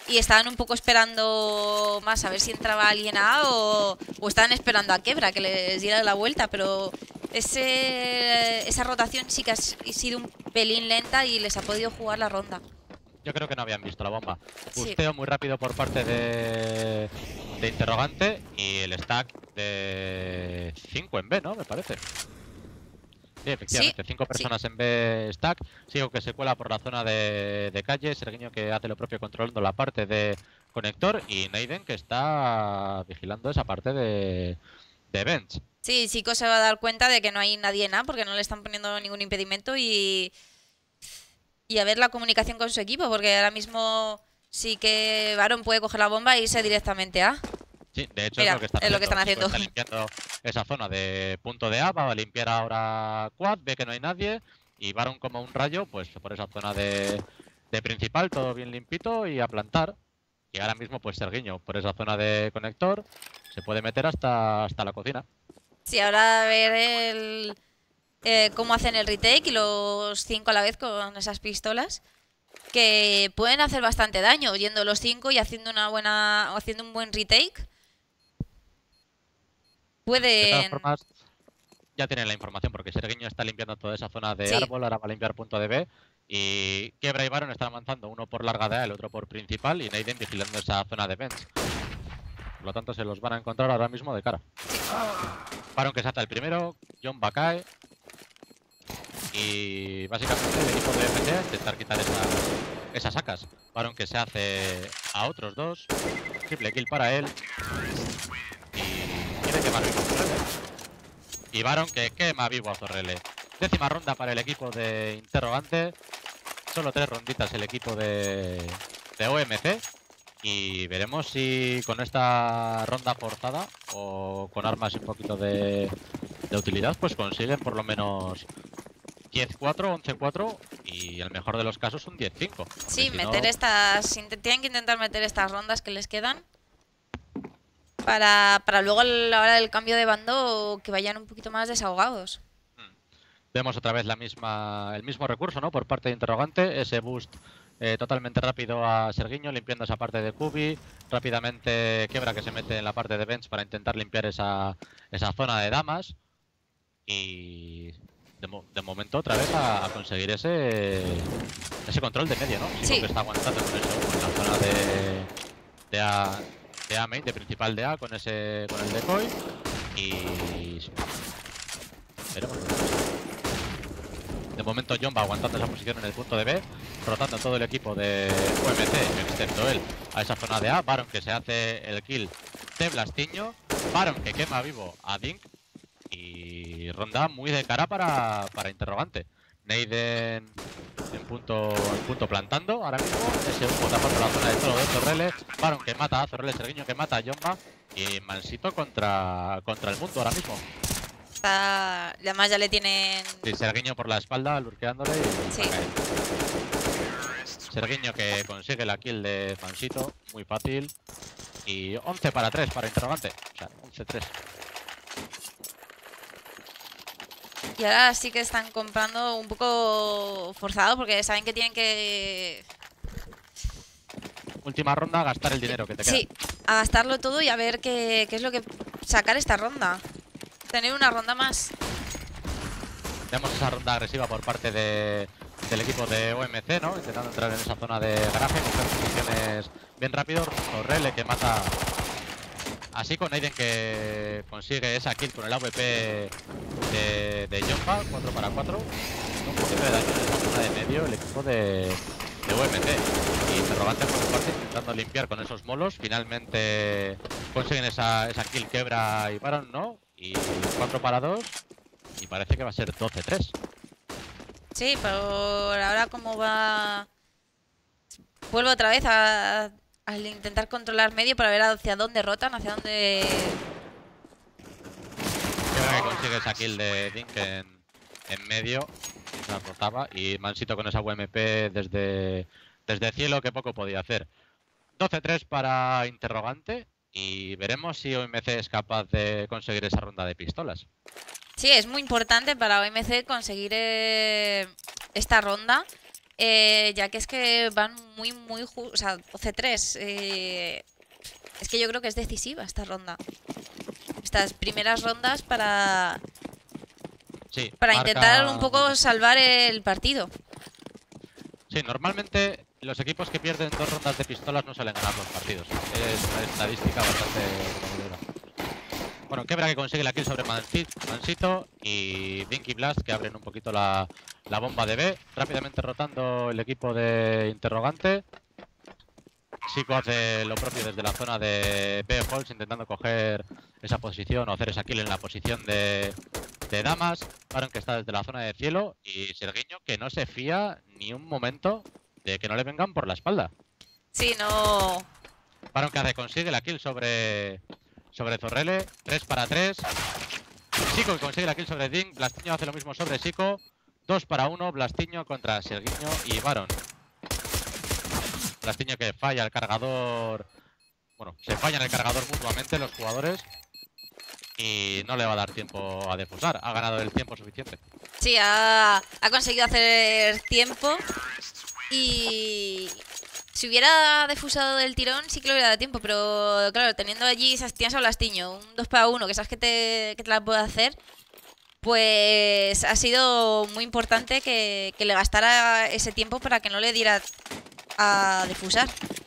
y estaban un poco esperando más a ver si entraba alguien A o, o estaban esperando a Quebra que les diera la vuelta, pero ese, esa rotación sí que ha sido un pelín lenta y les ha podido jugar la ronda. Yo creo que no habían visto la bomba. Sí. Busteo muy rápido por parte de, de Interrogante y el stack de cinco en B, ¿no? Me parece. Sí, efectivamente, cinco personas sí. en B stack. Sigo que se cuela por la zona de, de calle. Serguiño que hace lo propio controlando la parte de conector. Y Neiden que está vigilando esa parte de, de bench. Sí, Chico se va a dar cuenta de que no hay nadie en A porque no le están poniendo ningún impedimento y, y a ver la comunicación con su equipo, porque ahora mismo sí que Baron puede coger la bomba e irse directamente a A. Sí, de hecho Mira, es lo que están es haciendo. Lo que están haciendo. Está limpiando esa zona de punto de A, va a limpiar ahora Quad, ve que no hay nadie y Baron como un rayo, pues por esa zona de, de principal, todo bien limpito y a plantar. Y ahora mismo pues Serguiño por esa zona de conector se puede meter hasta, hasta la cocina. Sí, ahora a ver el, eh, cómo hacen el retake y los cinco a la vez con esas pistolas. Que pueden hacer bastante daño, yendo los cinco y haciendo una buena, haciendo un buen retake. Pueden... De todas formas, ya tienen la información porque Serguiño está limpiando toda esa zona de sí. árbol, ahora va a limpiar punto de B. Y Quebra y Baron están avanzando, uno por larga de A, el otro por principal, y Neiden vigilando esa zona de bench. Por lo tanto, se los van a encontrar ahora mismo de cara. Baron que salta el primero, John va cae. Y básicamente el equipo de M C a intentar quitar esas, esas sacas. Baron que se hace a otros dos. Triple kill para él. Y quiere quemar vivo a Zorrele. Y Baron que quema vivo a Zorrele. Décima ronda para el equipo de Interrogante. Solo tres ronditas el equipo de, de O M C. Y veremos si con esta ronda forzada o con armas y un poquito de, de utilidad pues consiguen por lo menos diez cuatro, once cuatro y en el mejor de los casos un diez cinco. Sí, si meter no... estas... Tienen que intentar meter estas rondas que les quedan para, para luego a la hora del cambio de bando que vayan un poquito más desahogados. Hmm. Vemos otra vez la misma, el mismo recurso, ¿no? Por parte de Interrogante, ese boost eh, totalmente rápido a Serguiño, limpiando esa parte de Kubi. Rápidamente Quebra que se mete en la parte de bench para intentar limpiar esa, esa zona de damas. Y... De, mo de momento otra vez a, a conseguir ese ese control de medio, ¿no? Sí. Que está aguantando con eso, con la zona de de A, de A main, de principal de A, con ese con el decoy. Y veremos. De momento John va aguantando esa posición en el punto de B, rotando todo el equipo de O M C, excepto él, a esa zona de A. Baron que se hace el kill de Blastiño. Baron que quema vivo a Dink. Y ronda muy de cara para, para Interrogante. Neiden en punto, en punto plantando ahora mismo. Ese humo tapando la zona de todo de Zorrele. Baron que mata a Zorrele, Serguiño que mata a Jomba. Y Mansito contra, contra el mundo ahora mismo. Está... Además ya le tienen... Sí, Serguiño por la espalda, lurqueándole y sí. Serguiño que consigue la kill de Mansito. Muy fácil. Y once para tres para Interrogante. O sea, once tres. Y ahora sí que están comprando un poco forzado porque saben que tienen que... Última ronda, gastar el dinero que te queda. Sí, a gastarlo todo y a ver qué, qué es lo que... Sacar esta ronda. Tener una ronda más. Vemos esa ronda agresiva por parte de, del equipo de O M C, ¿no? Intentando entrar en esa zona de garaje, coger posiciones bien rápido. Zorrele que mata... Así con Neiden que consigue esa kill con el A V P de, de Jomba, cuatro para cuatro. Un poquito de daño en esa zona de medio el equipo de, de O M C. Y Interrogante por su parte intentando limpiar con esos molos. Finalmente consiguen esa, esa kill Quebra y Baron, ¿no? Y cuatro para dos. Y parece que va a ser doce tres. Sí, pero ahora como va... Vuelvo otra vez a... al intentar controlar medio para ver hacia dónde rotan, hacia dónde... Creo que consigue esa kill de Dink en, en medio, la rotaba, y Mansito con esa U M P desde, desde cielo que poco podía hacer. doce tres para Interrogante y veremos si O M C es capaz de conseguir esa ronda de pistolas. Sí, es muy importante para O M C conseguir eh, esta ronda Eh, ya que es que van muy, muy... O sea, C tres. Eh, es que yo creo que es decisiva esta ronda. Estas primeras rondas para... Sí, Para marca intentar un poco mucho. salvar el partido. Sí, normalmente los equipos que pierden dos rondas de pistolas no suelen ganar los partidos. Es una estadística bastante demoledora. Bueno, Quebra que consigue la kill sobre Mansito y Dinky Blast que abren un poquito la, la bomba de B. Rápidamente rotando el equipo de Interrogante. Zico hace lo propio desde la zona de B Halls intentando coger esa posición o hacer esa kill en la posición de, de Damas. Baron que está desde la zona de cielo y Serguiño que no se fía ni un momento de que no le vengan por la espalda. Sí, no... Baron que hace, consigue la kill sobre, sobre Zorrele. tres para tres. Zico que consigue la kill sobre Dink. Blastiño hace lo mismo sobre Zico. dos para uno. Blastiño contra Serguiño y Baron. Blastiño que falla el cargador. Bueno, se fallan el cargador mutuamente los jugadores. Y no le va a dar tiempo a defusar. Ha ganado el tiempo suficiente. Sí, ha, ha conseguido hacer tiempo. Y... Si hubiera defusado del tirón sí que le hubiera dado tiempo. Pero claro, teniendo allí, tienes a Blastiño, un dos para uno, que sabes que te, que te la puede hacer. Pues ha sido muy importante que, que le gastara ese tiempo para que no le diera a defusar.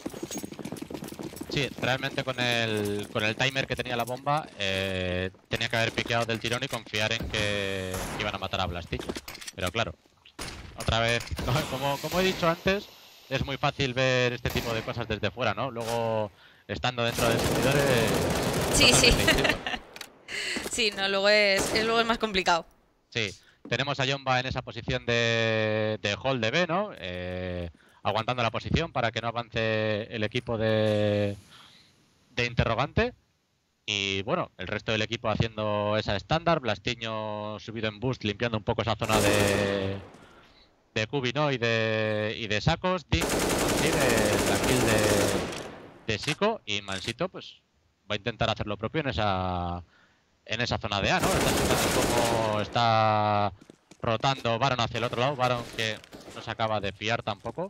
Sí, realmente con el, con el timer que tenía la bomba, eh, tenía que haber piqueado del tirón y confiar en que iban a matar a Blastiño. Pero claro, otra vez, como, como he dicho antes, es muy fácil ver este tipo de cosas desde fuera, ¿no? Luego, estando dentro del servidor, es Sí, sí. distinto. Sí, no, luego es, es, luego es más complicado. Sí, tenemos a Yomba en esa posición de, de hold de B, ¿no? Eh, aguantando la posición para que no avance el equipo de, de Interrogante. Y bueno, el resto del equipo haciendo esa estándar. Blastiño subido en boost, limpiando un poco esa zona de, de Cubi, ¿no? Y de, y de sacos. Dink consigue la kill de, de Zico. Y Mansito, pues, va a intentar hacer lo propio en esa, en esa zona de A, ¿no? Está escuchando cómo está rotando Baron hacia el otro lado. Baron que no se acaba de fiar tampoco.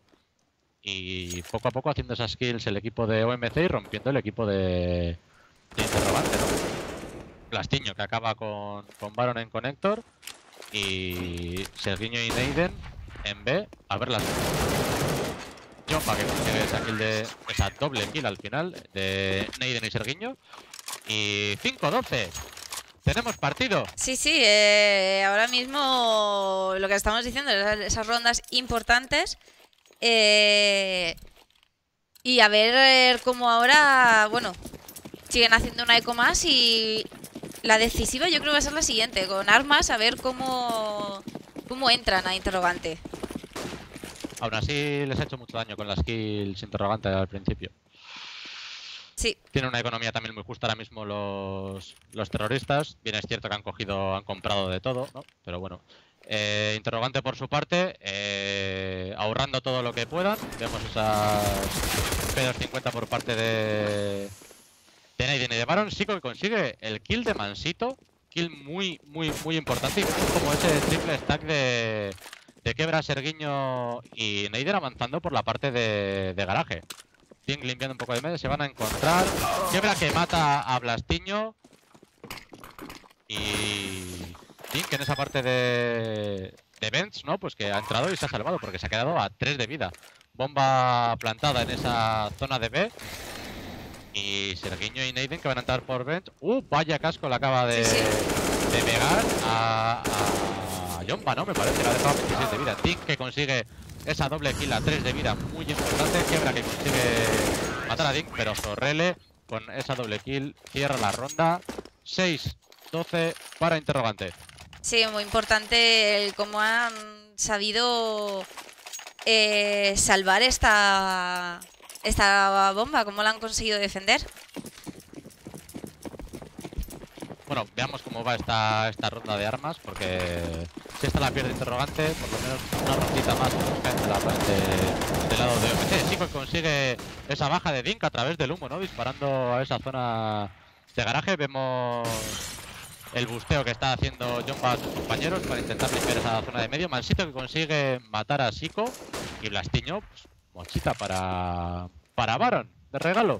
Y poco a poco haciendo esas kills el equipo de O M C y rompiendo el equipo de, de Interrogante, ¿no? Blastiño que acaba con, con Baron en Connector. Y Serguiño y Neiden en B a ver las... Jomba que consigue esa kill de... esa doble kill al final de Neiden y Serguiño. Y cinco doce. Tenemos partido. Sí, sí, eh, ahora mismo lo que estamos diciendo, esas rondas importantes. Eh, y a ver cómo ahora, bueno, siguen haciendo una eco más y la decisiva yo creo que va a ser la siguiente, con armas, a ver cómo, cómo entran a Interrogante. Aún así les ha hecho mucho daño con las kills Interrogante al principio. Sí. Tienen una economía también muy justa ahora mismo los, los terroristas. Bien es cierto que han cogido, han comprado de todo, ¿no? Pero bueno. Eh, Interrogante por su parte, eh, ahorrando todo lo que puedan. Vemos esas P doscientos cincuenta por parte de, de Neiden y de Baron. Zico que consigue el kill de Mansito. Kill muy, muy, muy importante. Y vemos como ese triple stack de, de Quebra, Serguiño y Neiden avanzando por la parte de, de garaje. Dink limpiando un poco de medio, se van a encontrar. Quebra que mata a Blastiño. Y Dink en esa parte de, de Vents, ¿no? Pues que ha entrado y se ha salvado porque se ha quedado a tres de vida. Bomba plantada en esa zona de B. Y Serguiño y Neiden que van a entrar por Vents. ¡Uh! Vaya casco le acaba de, Sí, sí. de pegar a, a Yomba, ¿no? Me parece que le ha dejado veintiséis de vida. Dink que consigue esa doble kill a tres de vida muy importante. Quebra que consigue matar a Dink, pero Zorrele con esa doble kill cierra la ronda. seis doce para Interrogante. Sí, muy importante el cómo han sabido eh, salvar esta, esta bomba, cómo la han conseguido defender. Bueno, veamos cómo va esta, esta ronda de armas, porque si esta la pierde Interrogante, por lo menos una rondita más nos cae de la, de, del lado de O M C. Zico consigue esa baja de Dink a través del humo, ¿no? Disparando a esa zona de garaje. Vemos el busteo que está haciendo Jomba a sus compañeros para intentar limpiar esa zona de medio. Mansito que consigue matar a Zico. Y Blastiño, pues, mochita para, para Baron, de regalo.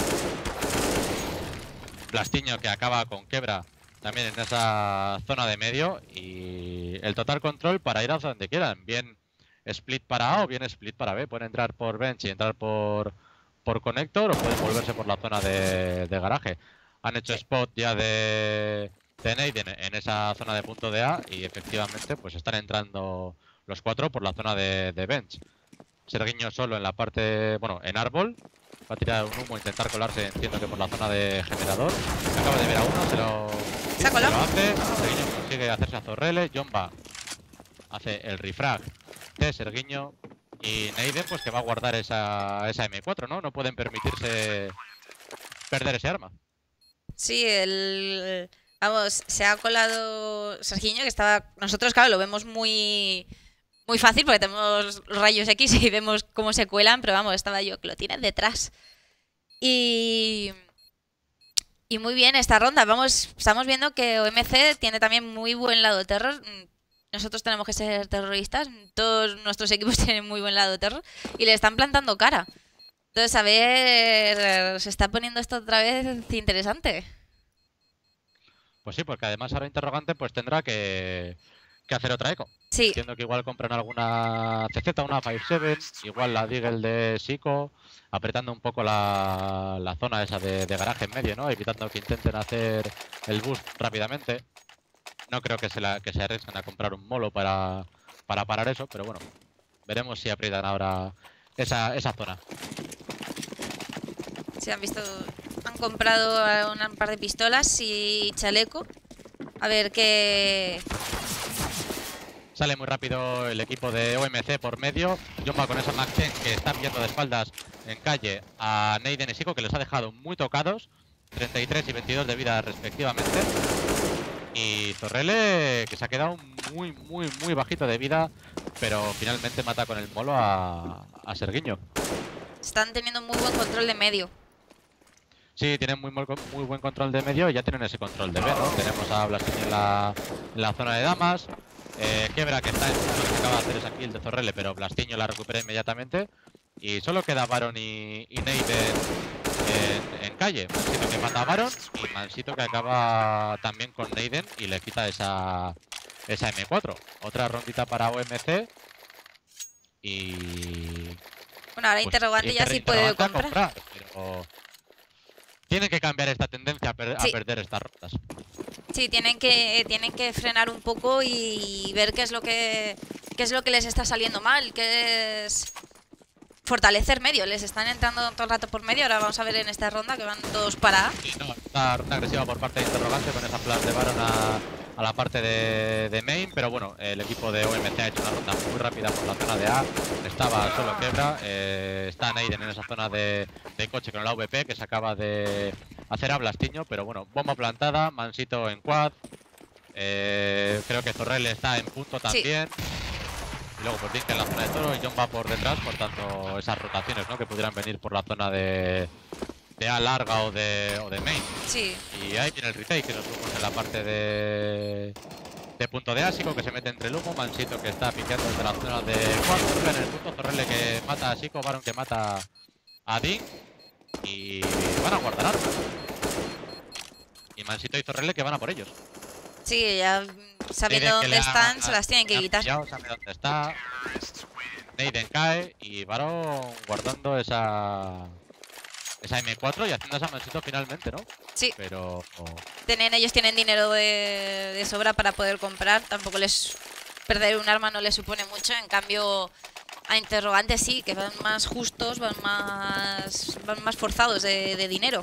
Blastiño que acaba con Quebra también en esa zona de medio. Y el total control para ir a donde quieran. Bien split para A o bien split para B. Pueden entrar por bench y entrar por, por connector o pueden volverse por la zona de, de garaje. Han hecho spot ya de, de Neiden en esa zona de punto de A y efectivamente pues están entrando los cuatro por la zona de, de bench. Serguiño solo en la parte, bueno, en árbol. Va a tirar un humo, intentar colarse, entiendo que por la zona de generador. Acaba de ver a uno, se lo, ¿Se ha colado? se lo hace. Serguiño consigue hacerse a Zorrele. Jomba hace el refrag de Serguiño. Y Neiden pues que va a guardar esa, esa eme cuatro, ¿no? No pueden permitirse perder ese arma. Sí, el... Vamos, se ha colado Sergiño, que estaba... Nosotros, claro, lo vemos muy... Muy fácil porque tenemos los rayos X y vemos cómo se cuelan, pero vamos, estaba yo que lo tienen detrás. Y... Y muy bien esta ronda. Vamos, estamos viendo que O M C tiene también muy buen lado de terror. Nosotros tenemos que ser terroristas. Todos nuestros equipos tienen muy buen lado de terror. Y le están plantando cara. Entonces, a ver, se está poniendo esto otra vez interesante. Pues sí, porque además ahora Interrogante pues tendrá que, que hacer otra eco. Sí. Entiendo que igual compran alguna C Z, una cinco siete, igual la Deagle de Sico, apretando un poco la, la zona esa de, de garaje en medio, ¿no? Evitando que intenten hacer el boost rápidamente. No creo que se, la, que se arriesguen a comprar un molo para, para parar eso, pero bueno, veremos si aprietan ahora esa, esa zona. Se han visto, han comprado un par de pistolas y chaleco. A ver qué... Sale muy rápido el equipo de O M C por medio. Jomba con esa Max Chen que están viendo de espaldas en calle a Neiden y Sico, que los ha dejado muy tocados. treinta y tres y veintidós de vida respectivamente. Y Zorrele que se ha quedado muy, muy, muy bajito de vida, pero finalmente mata con el molo a, a Serguiño. Están teniendo muy buen control de medio. Sí, tienen muy, muy buen control de medio y ya tienen ese control de B, ¿no? Tenemos a Blastiño en la, en la zona de damas. Eh, Quebra que está en punto, que acaba de hacer esa kill de Zorrele, pero Blastiño la recupera inmediatamente. Y solo queda Baron y, y Neiden en, en calle. Mansito que mata a Baron y Mansito que acaba también con Neiden y le quita esa, esa eme cuatro. Otra rondita para O M C. Y... Bueno, ahora pues, Interrogante ya sí puede comprar. comprar pero... Tienen que cambiar esta tendencia a, per sí. a perder estas rondas. Sí, tienen que tienen que frenar un poco y ver qué es lo que qué es lo que les está saliendo mal, que es fortalecer medio. Les están entrando todo el rato por medio. Ahora vamos a ver en esta ronda que van todos para A. Sí, no, una ronda agresiva por parte de Interrogante con esa flash de Baron a, a la parte de, de main, pero bueno, el equipo de O M C ha hecho una ronda muy rápida por la zona de A. Estaba solo Quebra, eh, está Neiden en esa zona de, de coche con la V P que se acaba de hacer a Blastiño, pero bueno, bomba plantada, Mansito en quad, eh, creo que Zorrele está en punto también. Sí. Y luego pues Dinka en la zona de toro y John va por detrás, por tanto esas rotaciones, ¿no?, que pudieran venir por la zona de, de A larga o de, o de main. Sí. Y ahí tiene el retake que nos vemos en la parte de, de punto de Asico, que se mete entre el humo, Mansito que está piqueando desde la zona de cuatro, en el punto, Zorrele que mata a Sico, Baron que mata a Dink y van a guardar armas. Y Mansito y Zorrele que van a por ellos. Sí, ya sabiendo dónde están, ha, se las tienen que quitar. Ya sabe dónde está. Neiden cae y Baron guardando esa esa eme cuatro y haciendo esa Mansito finalmente, ¿no? Sí. Pero oh. Tienen, ellos tienen dinero de, de sobra para poder comprar. Tampoco les perder un arma no les supone mucho. En cambio, a Interrogantes sí, que van más justos, van más van más forzados de, de dinero.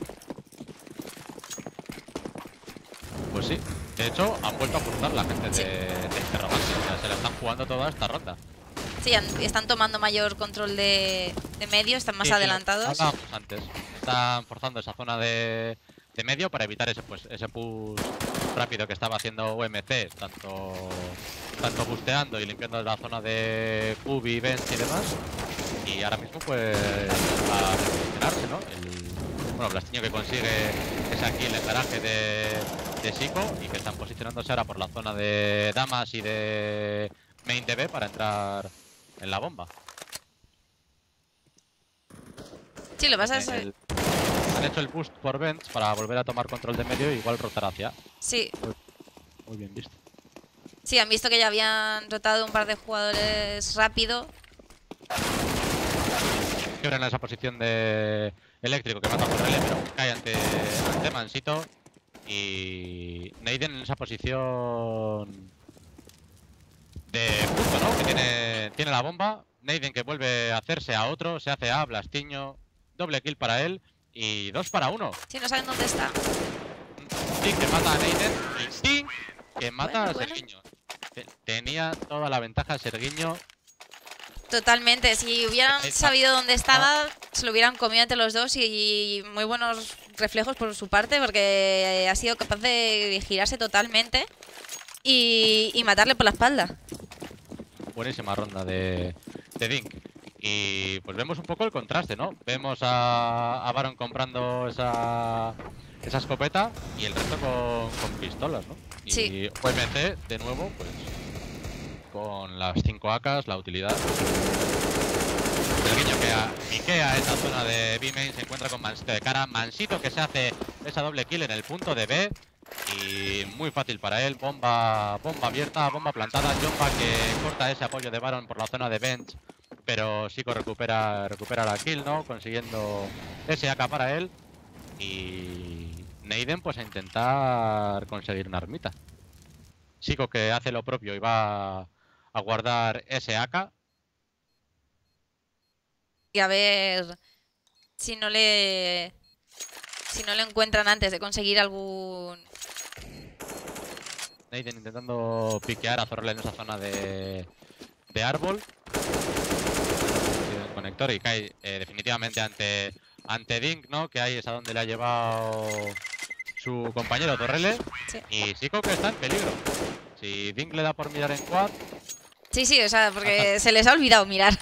Pues sí. De hecho, han vuelto a forzar la gente sí. de, de Interrogantes. O sea, se la están jugando toda esta ronda. Sí, están tomando mayor control de, de medio, están más sí, adelantados. Sí, hablábamos antes. Están forzando esa zona de, de medio para evitar ese pues ese push rápido que estaba haciendo O M C, tanto tanto busteando y limpiando la zona de Q B, Bench y demás. Y ahora mismo pues a reposicionarse, ¿no? El, bueno, Blastiño que consigue esa kill en garaje de, de Sico y que están posicionándose ahora por la zona de damas y de main D B para entrar en la bomba. Sí, lo que pasa es... El- han hecho el boost por Bench para volver a tomar control de medio y igual rotar hacia. Sí. Muy, muy bien visto. Sí, han visto que ya habían rotado un par de jugadores rápido. Quebra en esa posición de eléctrico que mata por L, pero cae ante, ante Mansito. Y Neiden en esa posición de punto, ¿no? Que tiene, tiene la bomba. Neiden que vuelve a hacerse a otro, se hace a Blastiño. Doble kill para él y dos para uno. Sí, no saben dónde está. Tink que mata a Neiden y Tink que mata Bueno, a bueno. Sergiño. Tenía toda la ventaja Sergiño. Totalmente. Si hubieran Ahí está. sabido dónde estaba, se lo hubieran comido entre los dos y muy buenos reflejos por su parte porque ha sido capaz de girarse totalmente y, y matarle por la espalda. Buenísima ronda de, de Dink. Y pues vemos un poco el contraste, ¿no? Vemos a, a Baron comprando esa, esa escopeta y el resto con, con pistolas, ¿no? Y Sí. O M C, de nuevo, pues con las cinco A Ks, la utilidad. El guiño que a, piquea esa zona de B-Main, se encuentra con Mansito de cara. Mansito que se hace esa doble kill en el punto de B. Y muy fácil para él, bomba bomba abierta, bomba plantada. Jomba que corta ese apoyo de Baron por la zona de bench, pero Siko recupera, recupera la kill, ¿no? Consiguiendo ese A K para él. Y Neiden pues a intentar conseguir una armita. Siko que hace lo propio y va a guardar ese A K. Y a ver si no le... Si no le encuentran antes de conseguir algún... Neiden intentando piquear a Zorrel en esa zona de, de árbol. El conector y cae eh, definitivamente ante, ante Dink, ¿no? Que ahí es a donde le ha llevado su compañero Torrele. Sí. Y Siko que está en peligro. Si Dink le da por mirar en quad. Sí, sí, o sea, porque se les ha olvidado mirar.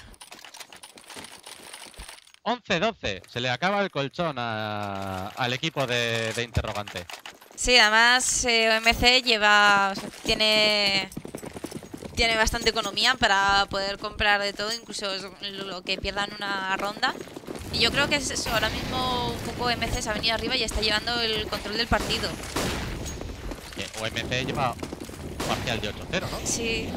once doce. Se le acaba el colchón a, al equipo de, de Interrogante. Sí, además eh, O M C lleva, o sea, tiene, tiene bastante economía para poder comprar de todo, incluso lo que pierdan una ronda. Y yo creo que es eso, ahora mismo un poco O M C se ha venido arriba y está llevando el control del partido. Eh, O M C lleva un parcial de ocho cero, ¿no? Sí,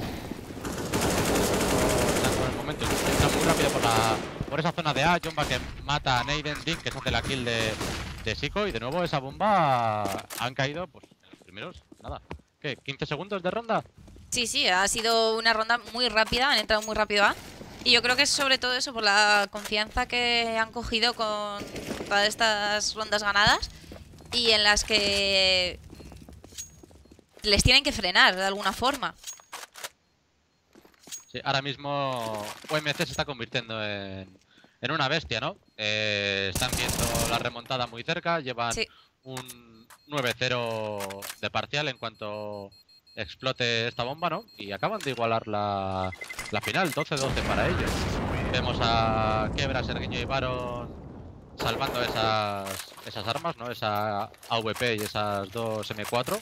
Están por el momento, entra muy rápido por, la, por esa zona de A. Jomba que mata a Neiden, Dink que se hace la kill de, de Siko. Y de nuevo esa bomba han caído pues en los primeros, nada, ¿qué? ¿quince segundos de ronda? sí, sí, ha sido una ronda muy rápida, han entrado muy rápido A. Y yo creo que es sobre todo eso, por la confianza que han cogido con todas estas rondas ganadas y en las que les tienen que frenar de alguna forma. Sí, ahora mismo O M C se está convirtiendo en, en una bestia, ¿no? Eh, están viendo la remontada muy cerca, llevan Sí. un nueve cero de parcial en cuanto explote esta bomba, ¿no? Y acaban de igualar la, la final, doce doce para ellos. Vemos a Quebra, Sergiño y Baron salvando esas, esas armas, ¿no? Esa A V P y esas dos M cuatro.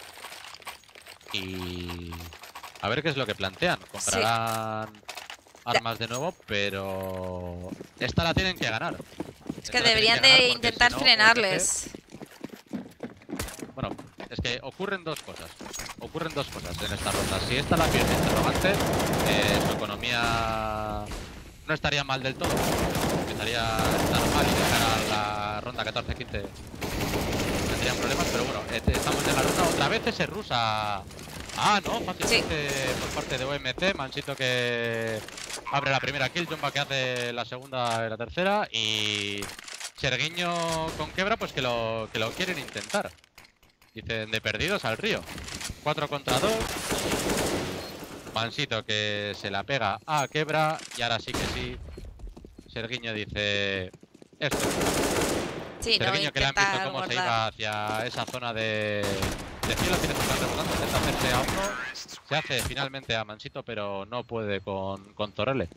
Y a ver qué es lo que plantean. Comprarán sí. armas de nuevo, pero esta la tienen que ganar. Es esta que deberían de intentar si no, frenarles. Bueno, es que ocurren dos cosas. Ocurren dos cosas en esta ronda. Si esta la pierde Interrogante, eh, su economía no estaría mal del todo. Empezaría a normal y de cara a la ronda catorce quince tendrían problemas, pero bueno, estamos en la ronda otra vez ese rusa. Ah, no, fácilmente sí. Por parte de O M C, Mansito que abre la primera kill, Jomba que hace la segunda y la tercera y Sergiño con Quebra pues que lo, que lo quieren intentar. Dicen de perdidos al río. cuatro contra dos. Mansito que se la pega a Quebra y ahora sí que sí. Sergiño dice esto. Sí, Sergiño no, que le han visto cómo guardar. se iba hacia esa zona de, de cielo, tiene que estar rebotando, intenta hacerse a uno, se hace finalmente a Mansito, pero no puede con, con Zorrele.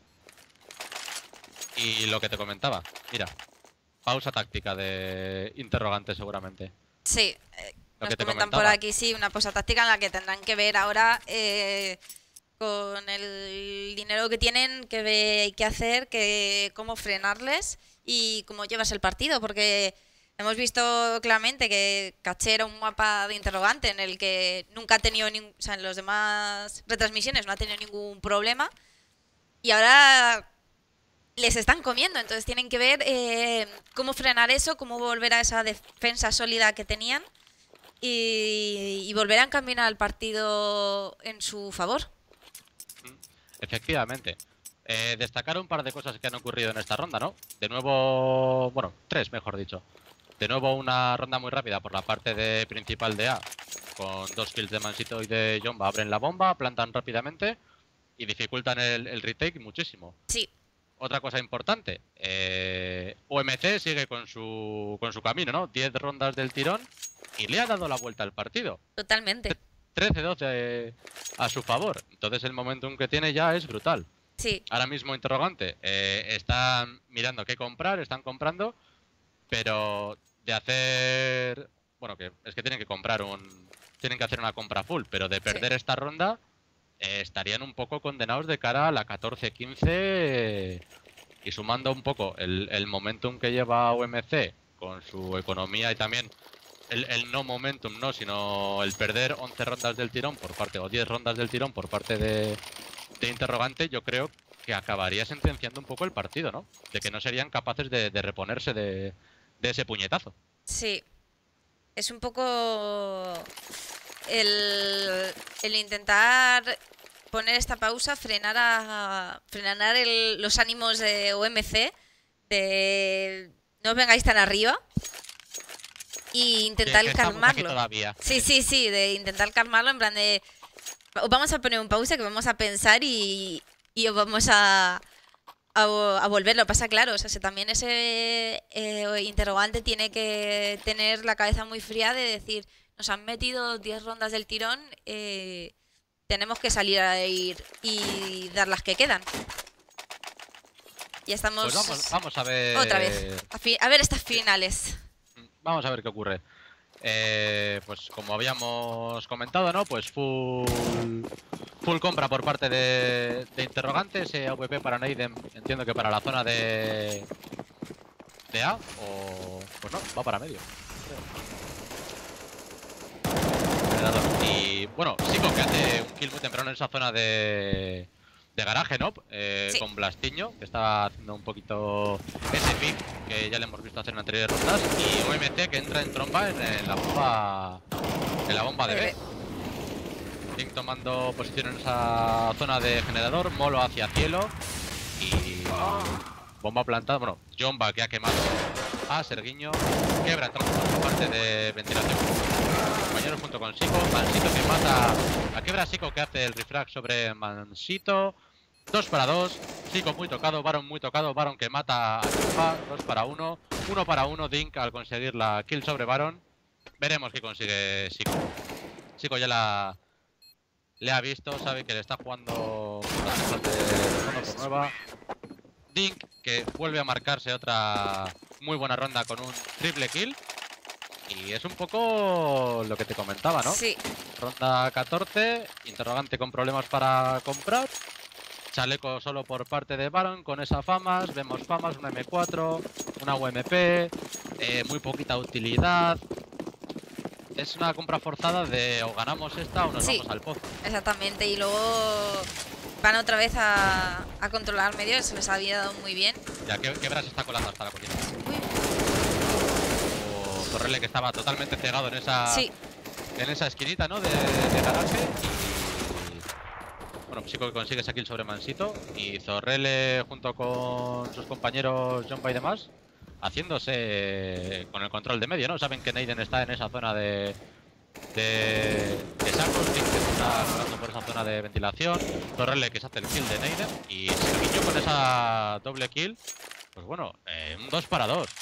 Y lo que te comentaba, mira, pausa táctica de Interrogante seguramente. Sí, eh, lo nos que te comentan comentaba. por aquí, sí, una pausa táctica en la que tendrán que ver ahora eh, con el dinero que tienen, qué, qué hacer, que, cómo frenarles y cómo llevas el partido, porque hemos visto claramente que Caché era un mapa de interrogante en el que nunca ha tenido, nin- o sea, en los demás retransmisiones no ha tenido ningún problema, y ahora les están comiendo, entonces tienen que ver eh, cómo frenar eso, cómo volver a esa defensa sólida que tenían y, y volver a encaminar el partido en su favor. Efectivamente. Eh, destacar un par de cosas que han ocurrido en esta ronda, ¿no? De nuevo, bueno, tres mejor dicho. De nuevo una ronda muy rápida por la parte de principal de A, con dos kills de Mansito y de Jomba. Abren la bomba, plantan rápidamente y dificultan el, el retake muchísimo. Sí. Otra cosa importante, eh, O M C sigue con su, con su camino, ¿no? diez rondas del tirón y le ha dado la vuelta al partido. Totalmente. trece doce a su favor. Entonces el momentum que tiene ya es brutal. Sí. Ahora mismo interrogante, eh, están mirando qué comprar, están comprando, pero de hacer... Bueno, que es que tienen que comprar un... Tienen que hacer una compra full, pero de perder Sí. esta ronda eh, estarían un poco condenados de cara a la catorce quince eh, y sumando un poco el, el momentum que lleva O M C con su economía y también el, el no momentum, no, sino el perder once rondas del tirón por parte, o diez rondas del tirón por parte de, de interrogante, yo creo que acabaría sentenciando un poco el partido, ¿no? De que no serían capaces de, de reponerse de, de ese puñetazo. Sí. Es un poco el, el intentar poner esta pausa, frenar a frenar el- los ánimos de O M C, de no os vengáis tan arriba y Que, intentar que estamos aquí calmarlo. todavía. Sí, sí, sí, de intentar calmarlo en plan de os vamos a poner un pausa que vamos a pensar y, y os vamos a, a, vo- a volver. Lo pasa claro, o sea, si también ese eh, interrogante tiene que tener la cabeza muy fría de decir, nos han metido diez rondas del tirón, eh, tenemos que salir a ir y dar las que quedan. Ya estamos Pues vamos, vamos a ver. otra vez. A, fi- a ver estas finales. Vamos a ver qué ocurre. Eh, pues como habíamos comentado, ¿no? Pues full, full compra por parte de, de interrogantes, eh, A V P para Neiden, entiendo que para la zona de, de A, o pues no, va para medio. Y bueno, Sico que hace un kill muy temprano en esa zona de, de garaje, ¿no? Eh, Sí. Con Blastiño, que estaba haciendo un poquito ese pick que ya le hemos visto hacer en anteriores rondas. Y O M C que entra en tromba en, en la bomba en la bomba de B. Link tomando posición en esa zona de generador, Molo hacia cielo y bomba plantada. Bueno, Jomba que ha quemado a Serguiño, quebra por parte de ventilación. Compañeros junto con Sico, Mansito que mata a quebra, Sico que hace el refrag sobre Mansito. Dos para dos, Sico muy tocado, Baron muy tocado, Baron que mata a Jomba, dos para uno, uno para uno, Dink al conseguir la kill sobre Baron. Veremos qué consigue Sico. Sico ya la le ha visto, sabe que le está jugando con las cosas de fondo por nueva. Dink que vuelve a marcarse otra muy buena ronda con un triple kill. Y es un poco lo que te comentaba, ¿no? Sí. Ronda catorce, interrogante con problemas para comprar. Chaleco solo por parte de Baron con esa famas. Vemos famas, una eme cuatro, una U M P, eh, muy poquita utilidad. Es una compra forzada de o ganamos esta o nos Sí. vamos al pozo. Exactamente, y luego van otra vez a, a controlar medio, se les había dado muy bien. Ya que Quebras está colando hasta la cocina. Uy, O Torrele que estaba totalmente cegado en esa sí, en esa esquinita, ¿no? De, de garaje. Y bueno, Psico que consigue esa kill sobre Mansito. Y Zorrele junto con sus compañeros Jomba y demás, haciéndose con el control de medio, ¿no? Saben que Neiden está en esa zona de de, de sacos, Link que está jugando por esa zona de ventilación, Torrele que se hace el kill de Neiden y Serguiño con esa doble kill, pues bueno, eh, un dos para dos.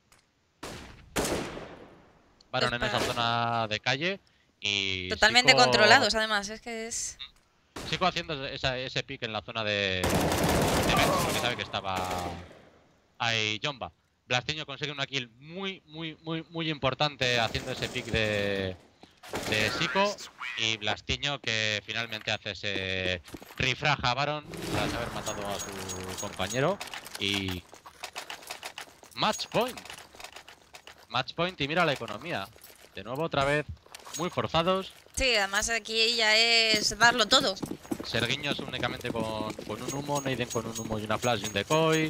Baron en esa zona de calle y totalmente Sico, controlados además, es que es... Sico haciendo esa, ese pick en la zona de, de B, porque sabe que estaba ahí Jomba. Blastiño consigue una kill muy, muy, muy, muy importante haciendo ese pick de, de Sico. Y Blastiño que finalmente hace ese refrag a Baron tras haber matado a su compañero. Y Match point. Match point y mira la economía. De nuevo otra vez muy forzados. Sí, además aquí ya es darlo todo. Serguiños únicamente con, con un humo, Neiden con un humo y una flash y un decoy.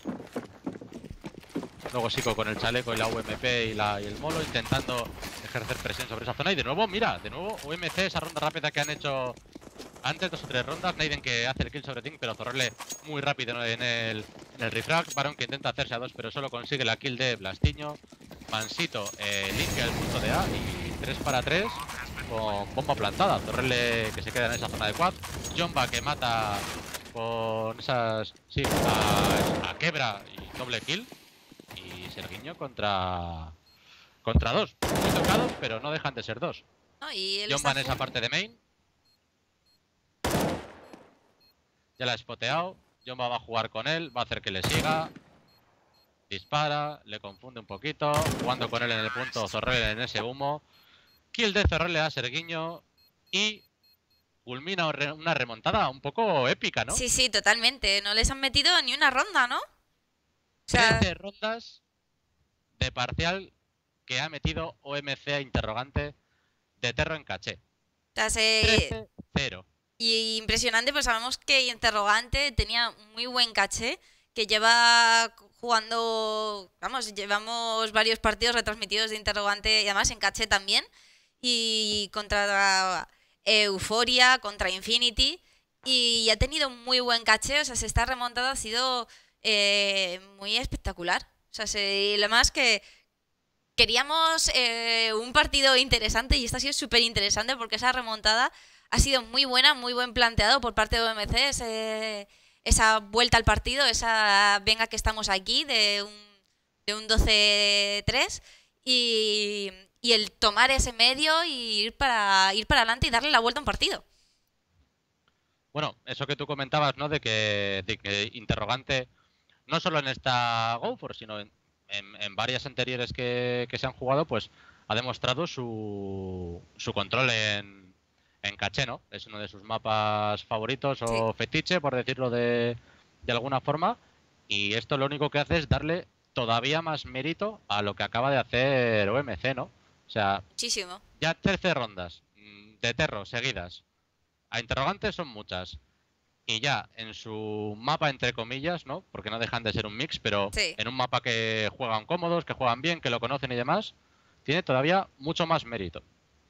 Luego Sico con el chaleco y la U M P y, la, y el molo intentando ejercer presión sobre esa zona. Y de nuevo, mira, de nuevo U M C, esa ronda rápida que han hecho antes, dos o tres rondas. Neiden que hace el kill sobre Ting, pero Zorrele muy rápido en el, en el refrag. Baron que intenta hacerse a dos, pero solo consigue la kill de Blastiño. Mansito eh, limpia el punto de A y tres para tres con bomba plantada. Zorrele que se queda en esa zona de quad. Jomba que mata con esas... Sí, a, a Quebra y doble kill. Y Serguiño contra... Contra dos. Muy tocados, pero no dejan de ser dos. No, y Jomba en esa parte de main. Ya la ha spoteado. Jomba va a jugar con él. Va a hacer que le siga. Dispara. Le confunde un poquito. Jugando con él en el punto. Zorrele en ese humo. Kill de Zorrele a Serguiño. Y culmina una remontada un poco épica, ¿no? Sí, sí, totalmente. No les han metido ni una ronda, ¿no? O sea... trece rondas de parcial que ha metido O M C a interrogante de Terro en caché. O sea, se... trece cero. Y impresionante, pues sabemos que Interrogante tenía muy buen caché, que lleva jugando, vamos, llevamos varios partidos retransmitidos de Interrogante y además en caché también. Y contra Euphoria, contra Infinity. Y ha tenido muy buen caché, o sea, se esta remontada ha sido eh, muy espectacular. O sea, se, lo más que queríamos eh, un partido interesante y esta ha sido súper interesante porque esa remontada ha sido muy buena, muy buen planteado por parte de O M C, ese, esa vuelta al partido, esa venga que estamos aquí de un, de un doce tres y, y el tomar ese medio y ir para, ir para adelante y darle la vuelta a un partido. Bueno, eso que tú comentabas, ¿no? De que, de que Interrogante, no solo en esta GoForce, sino en, en, en varias anteriores que, que se han jugado, pues ha demostrado su, su control en, en caché, ¿no? Es uno de sus mapas favoritos o sí. fetiche, por decirlo de, de alguna forma. Y esto lo único que hace es darle todavía más mérito a lo que acaba de hacer O M C, ¿no? O sea, muchísimo. Ya trece rondas de Terro seguidas. A interrogantes son muchas. Y ya en su mapa, entre comillas, ¿no? Porque no dejan de ser un mix, pero sí. en un mapa que juegan cómodos, que juegan bien, que lo conocen y demás, tiene todavía mucho más mérito.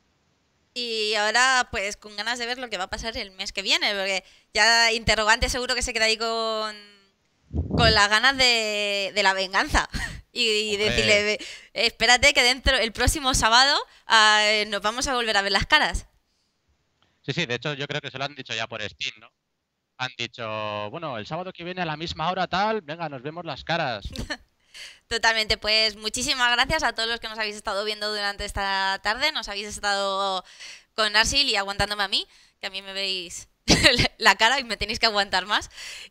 Y ahora, pues, con ganas de ver lo que va a pasar el mes que viene, porque ya Interrogante seguro que se queda ahí con, con las ganas de, de la venganza. Y, y decirle, espérate que dentro el próximo sábado uh, nos vamos a volver a ver las caras. Sí, sí, de hecho yo creo que se lo han dicho ya por Steam, ¿no? Han dicho, bueno, el sábado que viene a la misma hora tal, venga, nos vemos las caras. Totalmente, pues muchísimas gracias a todos los que nos habéis estado viendo durante esta tarde, nos habéis estado con Narsil y aguantándome a mí, que a mí me veis la cara y me tenéis que aguantar más.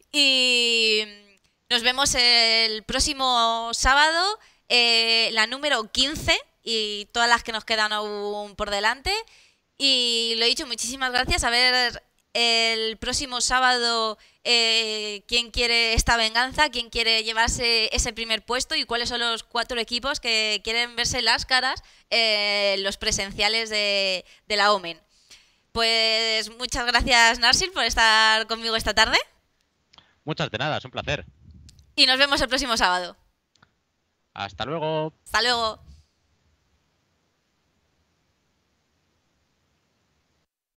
Y nos vemos el próximo sábado, eh, la número quince y todas las que nos quedan aún por delante. Y lo he dicho, muchísimas gracias. A ver el próximo sábado eh, quién quiere esta venganza, quién quiere llevarse ese primer puesto y cuáles son los cuatro equipos que quieren verse las caras eh, los presenciales de, de la Omen. Pues muchas gracias, Narsil, por estar conmigo esta tarde. Muchas de nada, es un placer. Y nos vemos el próximo sábado. Hasta luego. Hasta luego.